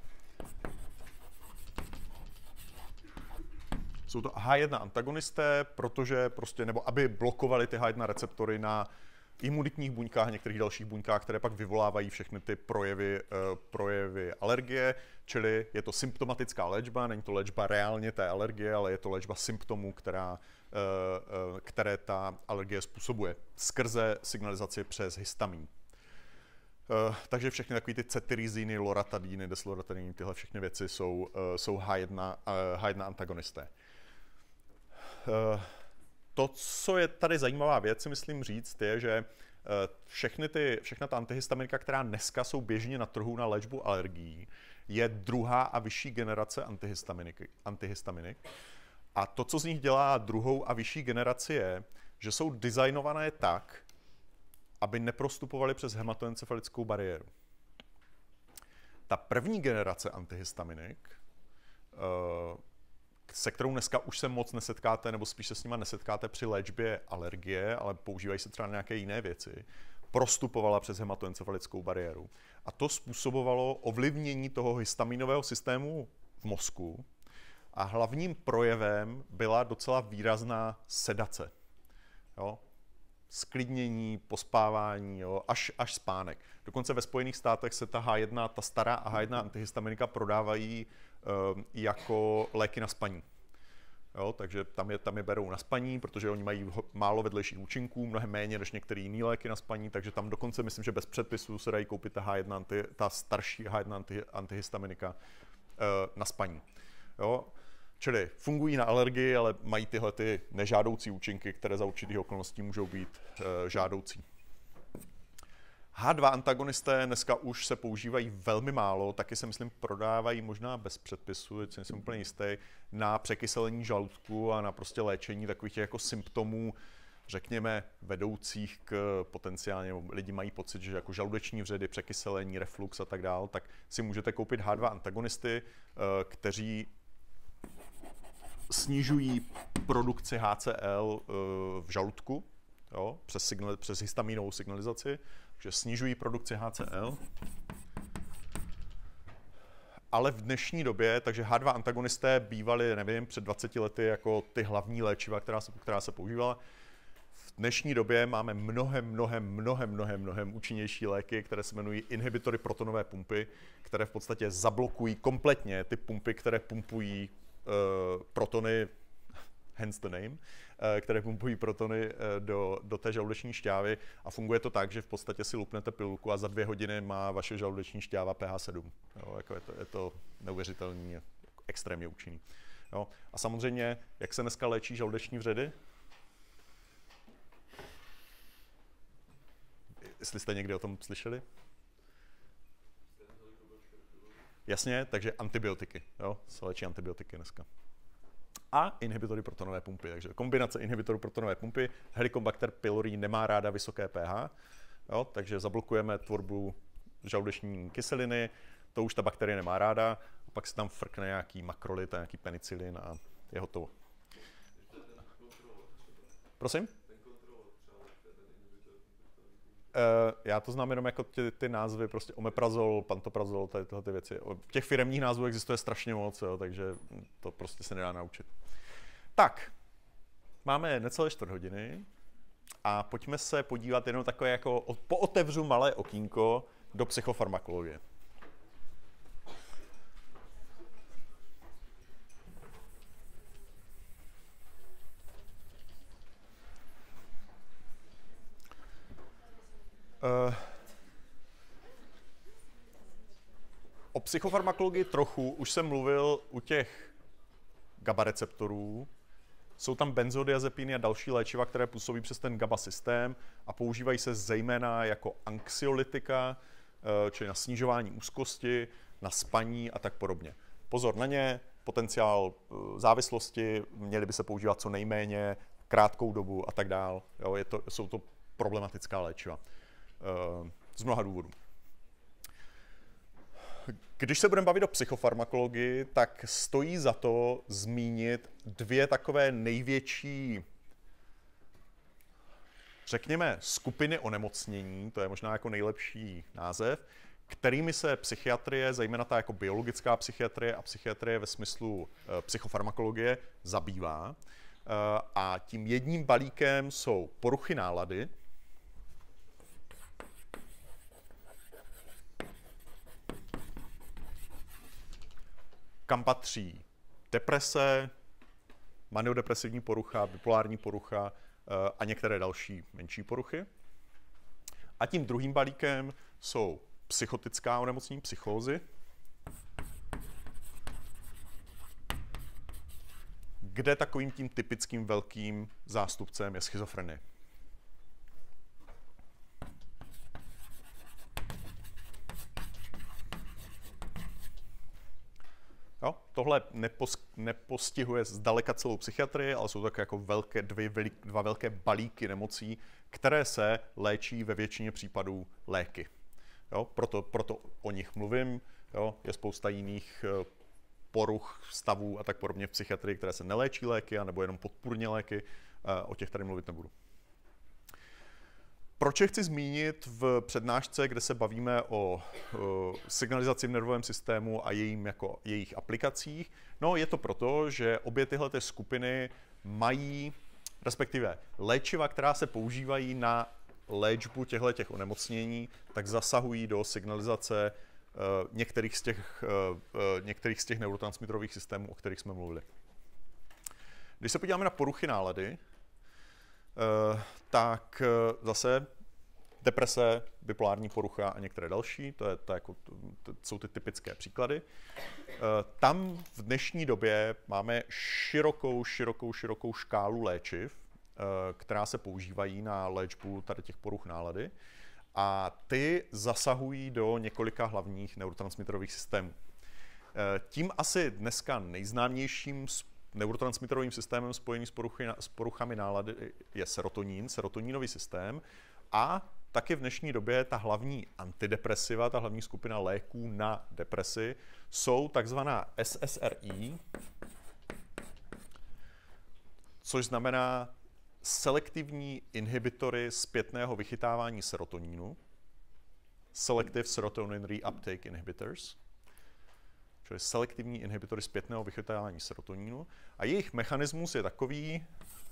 A: Jsou to H1 antagonisté, protože prostě, nebo aby blokovali ty H1 receptory na imunitních buňkách a některých dalších buňkách, které pak vyvolávají všechny ty projevy alergie, čili je to symptomatická léčba, není to léčba reálně té alergie, ale je to léčba symptomů, které ta alergie způsobuje skrze signalizaci přes histamin. Takže všechny takové ty cetirizíny, loratadíny, desloratadíny, tyhle všechny věci jsou H1 antagonisté. To, co je tady zajímavá věc, si myslím říct, je, že všechna ta antihistaminika, která dneska jsou běžně na trhu na léčbu alergií, je druhá a vyšší generace antihistaminik. A to, co z nich dělá druhou a vyšší generaci, je, že jsou designované tak, aby neprostupovaly přes hematoencefalickou bariéru. Ta první generace antihistaminik, se kterou dneska už se moc nesetkáte, nebo spíš se s nima nesetkáte při léčbě alergie, ale používají se třeba na nějaké jiné věci, prostupovala přes hematoencefalickou bariéru. A to způsobovalo ovlivnění toho histaminového systému v mozku a hlavním projevem byla docela výrazná sedace. Jo? Sklidnění, pospávání, jo? Až spánek. Dokonce ve Spojených státech se ta H1, ta stará a H1 antihistaminika prodávají jako léky na spaní. Jo, takže tam je berou na spaní, protože oni mají málo vedlejších účinků, mnohem méně než některé jiné léky na spaní, takže tam dokonce myslím, že bez předpisu se dají koupit ta starší H1 antihistaminika na spaní. Jo, čili fungují na alergii, ale mají tyhle ty nežádoucí účinky, které za určitých okolností můžou být žádoucí. H2 antagonisté dneska už se používají velmi málo, taky se myslím prodávají možná bez předpisu, teď jsem úplně jistý, na překyselení žaludku a na prostě léčení takových těch jako symptomů, řekněme, vedoucích k potenciálně, lidi mají pocit, že jako žaludeční vředy, překyselení, reflux a tak dál, tak si můžete koupit H2 antagonisty, kteří snižují produkci HCl v žaludku, jo, přes histaminovou signalizaci, že snižují produkci HCl, ale v dnešní době, takže H2 antagonisté bývaly, nevím, před 20 lety jako ty hlavní léčiva, která se používala. V dnešní době máme mnohem účinnější léky, které se jmenují inhibitory protonové pumpy, které v podstatě zablokují kompletně ty pumpy, které pumpují protony, hence the name, které pumpují protony do té žaludeční šťávy a funguje to tak, že v podstatě si lupnete pilulku a za 2 hodiny má vaše žaludeční šťáva pH 7. Jo, jako je to neuvěřitelný, extrémně účinný. Jo. A samozřejmě, jak se dneska léčí žaludeční vředy? Jestli jste někdy o tom slyšeli? Jasně, takže antibiotiky. Jo, se léčí antibiotiky dneska. A inhibitory protonové pumpy. Takže kombinace inhibitorů protonové pumpy. Helicobacter pylori nemá ráda vysoké pH, jo, takže zablokujeme tvorbu žaludeční kyseliny, to už ta bakterie nemá ráda, a pak se tam frkne nějaký makrolit a nějaký penicilin a je hotovo. Prosím? Já to znám jenom jako ty názvy, prostě omeprazol, pantoprazol, tady tyhle ty věci. Těch firemních názvů existuje strašně moc, jo, takže to prostě se nedá naučit. Tak, máme necelé 4 hodiny a pojďme se podívat jenom takové jako, pootevřu malé okýnko do psychofarmakologie. O psychofarmakologii trochu už jsem mluvil u těch GABA receptorů. Jsou tam benzodiazepiny a další léčiva, které působí přes ten GABA systém a používají se zejména jako anxiolytika, čili na snižování úzkosti, na spaní a tak podobně. Pozor na ně, potenciál závislosti, měly by se používat co nejméně, krátkou dobu a tak dál. Jsou to problematická léčiva z mnoha důvodů. Když se budeme bavit o psychofarmakologii, tak stojí za to zmínit dvě takové největší, řekněme, skupiny onemocnění, to je možná jako nejlepší název, kterými se psychiatrie, zejména ta jako biologická psychiatrie a psychiatrie ve smyslu psychofarmakologie, zabývá. A tím jedním balíkem jsou poruchy nálady, kam patří deprese, maniodepresivní porucha, bipolární porucha a některé další menší poruchy. A tím druhým balíkem jsou psychotická onemocnění, psychózy, kde takovým tím typickým velkým zástupcem je schizofrenie. Jo, tohle nepostihuje zdaleka celou psychiatrii, ale jsou také jako dva velké balíky nemocí, které se léčí ve většině případů léky. Jo, proto o nich mluvím. Jo, je spousta jiných poruch, stavů a tak podobně v psychiatrii, které se neléčí léky, anebo jenom podpůrně léky. O těch tady mluvit nebudu. Proč je chci zmínit v přednášce, kde se bavíme o signalizaci v nervovém systému a jejich aplikacích? No, je to proto, že obě tyhle skupiny mají, respektive léčiva, která se používají na léčbu těchto onemocnění, tak zasahují do signalizace některých z těch neurotransmiterových systémů, o kterých jsme mluvili. Když se podíváme na poruchy nálady, tak zase deprese, bipolární porucha a některé další, to jsou ty typické příklady. Tam v dnešní době máme širokou škálu léčiv, která se používají na léčbu tady těch poruch nálady a ty zasahují do několika hlavních neurotransmiterových systémů. Tím asi dneska nejznámějším neurotransmiterovým systémem spojený s poruchami nálady je serotonínový systém a taky v dnešní době ta hlavní antidepresiva, ta hlavní skupina léků na depresi jsou takzvaná SSRI, což znamená selektivní inhibitory zpětného vychytávání serotonínu, Selective Serotonin Reuptake Inhibitors, čili selektivní inhibitory zpětného vychytávání serotonínu. A jejich mechanismus je takový,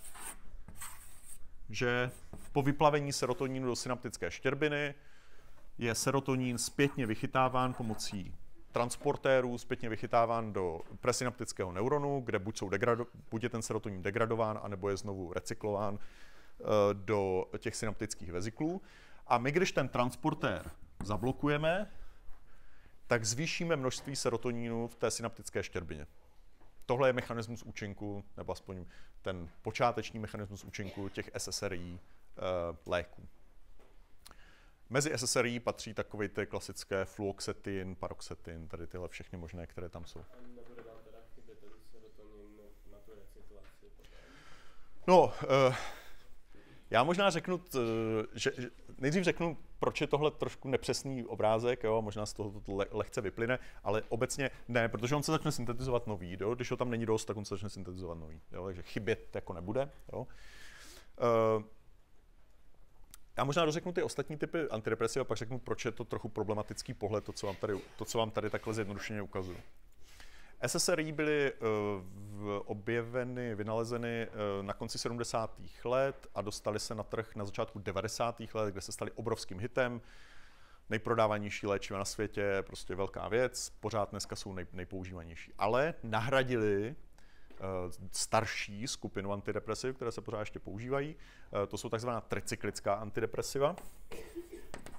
A: že po vyplavení serotonínu do synaptické štěrbiny je serotonín zpětně vychytáván pomocí transportérů, zpětně vychytáván do presynaptického neuronu, kde buď je ten serotonín degradován, anebo je znovu recyklován do těch synaptických veziklů. A my, když ten transportér zablokujeme, tak zvýšíme množství serotonínu v té synaptické štěrbině. Tohle je mechanismus účinku, nebo aspoň ten počáteční mechanismus účinku těch SSRI léků. Mezi SSRI patří takové ty klasické fluoxetin, paroxetin, tady tyhle všechny možné, které tam jsou.
C: Nebude vám teda chybět ten serotonin na tu recyklaci?
A: No, já možná řeknu, že nejdřív řeknu, proč je tohle trošku nepřesný obrázek, jo, možná z toho to lehce vyplyne, ale obecně ne, protože on se začne syntetizovat nový, jo, když ho tam není dost, tak on se začne syntetizovat nový, jo, takže chybět jako nebude. Jo. Já možná dořeknu ty ostatní typy antidepresiv a pak řeknu, proč je to trochu problematický pohled, to, co vám tady takhle zjednodušeně ukazuju. SSRI byly vynalezeny na konci 70. let a dostaly se na trh na začátku 90. let, kde se staly obrovským hitem. Nejprodávanější léčiva na světě, prostě velká věc, pořád dneska jsou nejpoužívanější. Ale nahradili starší skupinu antidepresiv, které se pořád ještě používají. To jsou takzvaná tricyklická antidepresiva.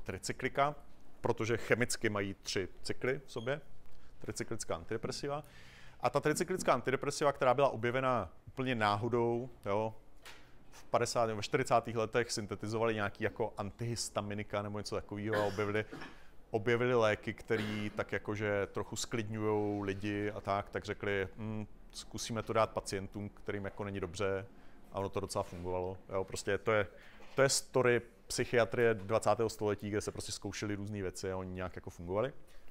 A: tricyklika, protože chemicky mají 3 cykly v sobě, tricyklická antidepresiva. A ta tricyklická antidepresiva, která byla objevena úplně náhodou, jo, v 50. nebo 40. letech syntetizovali nějaký jako antihistaminika nebo něco takového a objevili léky, které tak jakože trochu sklidňují lidi a tak řekli, zkusíme to dát pacientům, kterým jako není dobře, a ono to docela fungovalo. Jo, prostě to je story psychiatrie 20. století, kde se prostě zkoušely různé věci a oni nějak jako fungovali.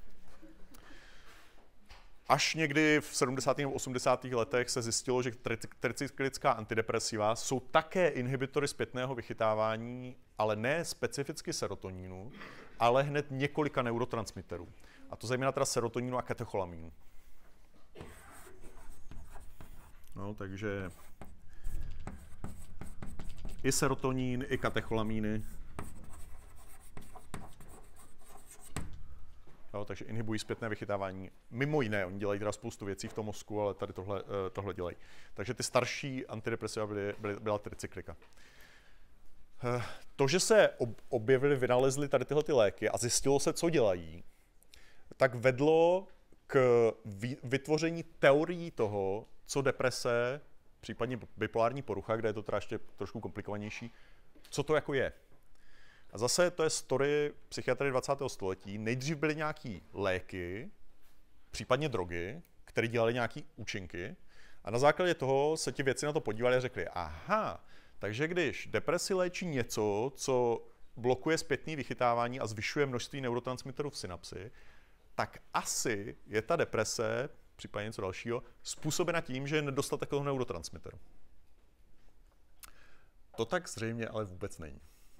A: Až někdy v 70. nebo 80. letech se zjistilo, že tricyklická antidepresiva jsou také inhibitory zpětného vychytávání, ale ne specificky serotonínu, ale hned několika neurotransmiterů. A to zejména teda serotoninu a katecholamínu. No, takže i serotonín, i katecholamíny. Jo, takže inhibují zpětné vychytávání. Mimo jiné, oni dělají teda spoustu věcí v tom mozku, ale tady tohle dělají. Takže ty starší antidepresiva byla tricyklika. To, že se vynalezly tady tyhle ty léky a zjistilo se, co dělají, tak vedlo k vytvoření teorií toho, co deprese, případně bipolární porucha, kde je to teda ještě trošku komplikovanější, co to jako je. A zase to je story psychiatrie 20. století. Nejdřív byly nějaký léky, případně drogy, které dělaly nějaký účinky. A na základě toho se ti vědci na to podívali a řekli, aha, takže když depresi léčí něco, co blokuje zpětné vychytávání a zvyšuje množství neurotransmiterů v synapsi, tak asi je ta deprese, případně něco dalšího, způsobena tím, že je nedostatek toho neurotransmiteru. To tak zřejmě ale vůbec není.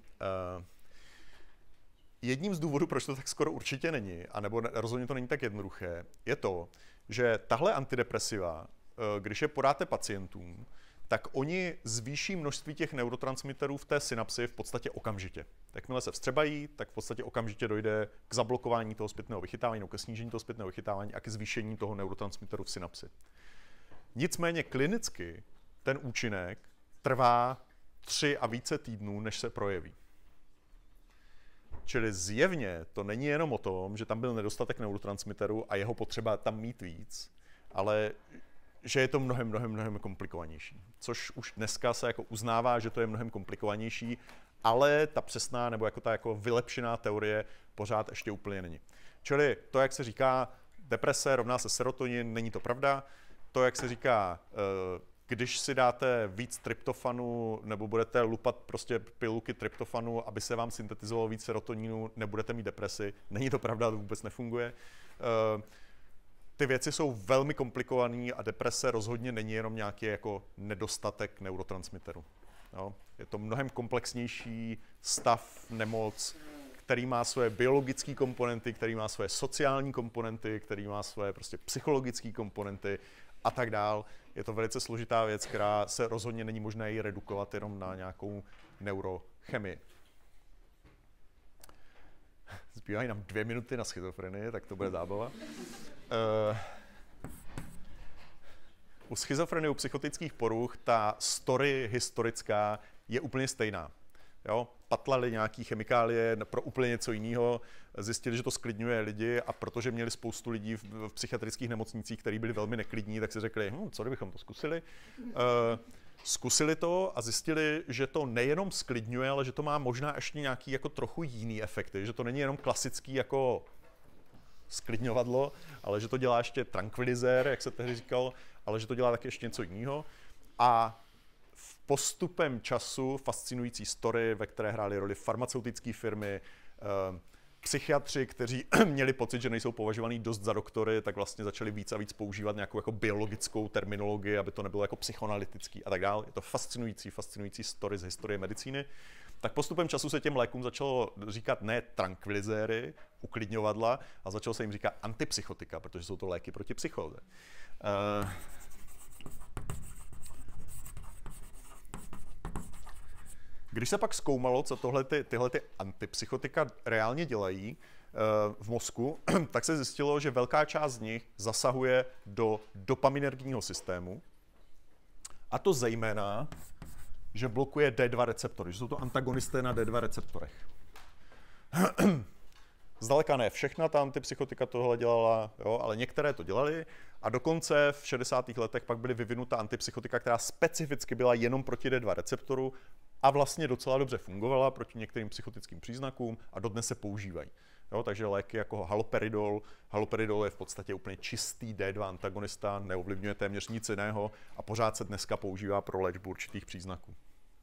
A: Jedním z důvodů, proč to tak skoro určitě není, anebo rozhodně to není tak jednoduché, je to, že tahle antidepresiva, když je podáte pacientům, tak oni zvýší množství těch neurotransmiterů v té synapsi v podstatě okamžitě. Jakmile se vstřebají, tak v podstatě okamžitě dojde k zablokování toho zpětného vychytávání, nebo ke snížení toho zpětného vychytávání a ke zvýšení toho neurotransmiteru v synapsi. Nicméně klinicky ten účinek trvá 3 a více týdnů, než se projeví. Čili zjevně to není jenom o tom, že tam byl nedostatek neurotransmiterů a jeho potřeba tam mít víc, ale že je to mnohem komplikovanější. Což už dneska se jako uznává, že to je mnohem komplikovanější, ale ta přesná nebo jako ta jako vylepšená teorie pořád ještě úplně není. Čili to, jak se říká, deprese rovná se serotonin, není to pravda. To, jak se říká, když si dáte víc tryptofanu nebo budete lupat prostě pilulky tryptofanu, aby se vám syntetizovalo víc serotoninu, nebudete mít depresi, není to pravda, to vůbec nefunguje. Ty věci jsou velmi komplikované a deprese rozhodně není jenom nějaký jako nedostatek neurotransmiteru. Jo? Je to mnohem komplexnější stav, nemoc, který má své biologické komponenty, který má své sociální komponenty, který má své prostě psychologické komponenty a tak dál. Je to velice složitá věc, která se rozhodně není možné ji redukovat jenom na nějakou neurochemii. Zbývají nám 2 minuty na schizofrenii, tak to bude zábava. U schizofrenie, u psychotických poruch, ta story historická je úplně stejná. Jo? Patlali nějaký chemikálie pro úplně něco jiného, zjistili, že to sklidňuje lidi a protože měli spoustu lidí v psychiatrických nemocnicích, kteří byli velmi neklidní, tak si řekli, co kdybychom to zkusili. Zkusili to a zjistili, že to nejenom sklidňuje, ale že to má možná ještě nějaký jako trochu jiný efekty, že to není jenom klasický jako sklidňovadlo, ale že to dělá ještě tranquilizér, jak se tehdy říkal, ale že to dělá taky ještě něco jiného. A v postupem času fascinující story, ve které hrály roli farmaceutické firmy, psychiatři, kteří měli pocit, že nejsou považovaní dost za doktory, tak vlastně začali víc a víc používat nějakou jako biologickou terminologii, aby to nebylo jako psychoanalytický a tak dále. Je to fascinující story z historie medicíny. Tak postupem času se těm lékům začalo říkat ne tranquilizéry, uklidňovadla, a začalo se jim říkat antipsychotika, protože jsou to léky proti psychóze. Když se pak zkoumalo, co tyhle antipsychotika reálně dělají v mozku, tak se zjistilo, že velká část z nich zasahuje do dopaminergního systému, a to zejména, že blokuje D2 receptory, že jsou to antagonisté na D2 receptorech. Zdaleka ne všechna ta antipsychotika tohle dělala, jo, ale některé to dělali a dokonce v 60. letech pak byly vyvinuta antipsychotika, která specificky byla jenom proti D2 receptoru a vlastně docela dobře fungovala proti některým psychotickým příznakům a dodnes se používají. Jo, takže léky jako haloperidol je v podstatě úplně čistý D2 antagonista, neovlivňuje téměř nic jiného a pořád se dneska používá pro léčbu určitých příznaků.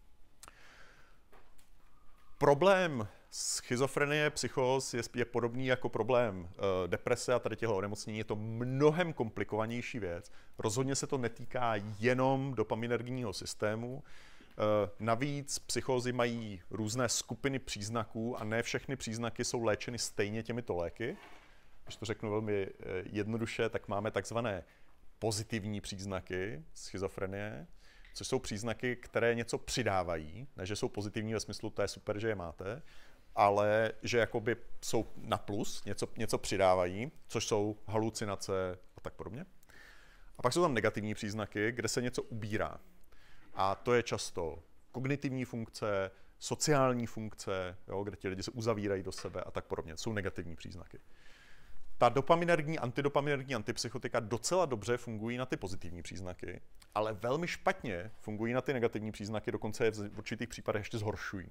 A: Problém schizofrenie, psychóz je podobný jako problém deprese a tady těchto onemocnění. Je to mnohem komplikovanější věc. Rozhodně se to netýká jenom dopaminergního systému. Navíc psychózy mají různé skupiny příznaků a ne všechny příznaky jsou léčeny stejně těmito léky. Když to řeknu velmi jednoduše, tak máme takzvané pozitivní příznaky schizofrenie, což jsou příznaky, které něco přidávají, ne že jsou pozitivní ve smyslu, to je super, že je máte, ale že jakoby jsou na plus, něco přidávají, což jsou halucinace a tak podobně. A pak jsou tam negativní příznaky, kde se něco ubírá. A to je často kognitivní funkce, sociální funkce, jo, kde ti lidi se uzavírají do sebe a tak podobně. Jsou negativní příznaky. Ta dopaminergní, antidopaminergní antipsychotika docela dobře fungují na ty pozitivní příznaky, ale velmi špatně fungují na ty negativní příznaky, dokonce je v určitých případech ještě zhoršují.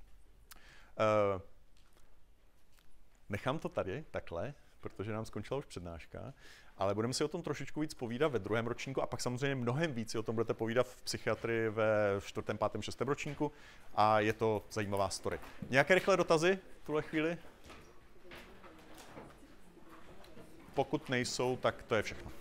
A: Nechám to tady, takhle, protože nám skončila už přednáška, ale budeme si o tom trošičku víc povídat ve 2. ročníku a pak samozřejmě mnohem víc si o tom budete povídat v psychiatrii ve 4., 5., 6. ročníku a je to zajímavá story. Nějaké rychlé dotazy v tuhle chvíli? Pokud nejsou, tak to je všechno.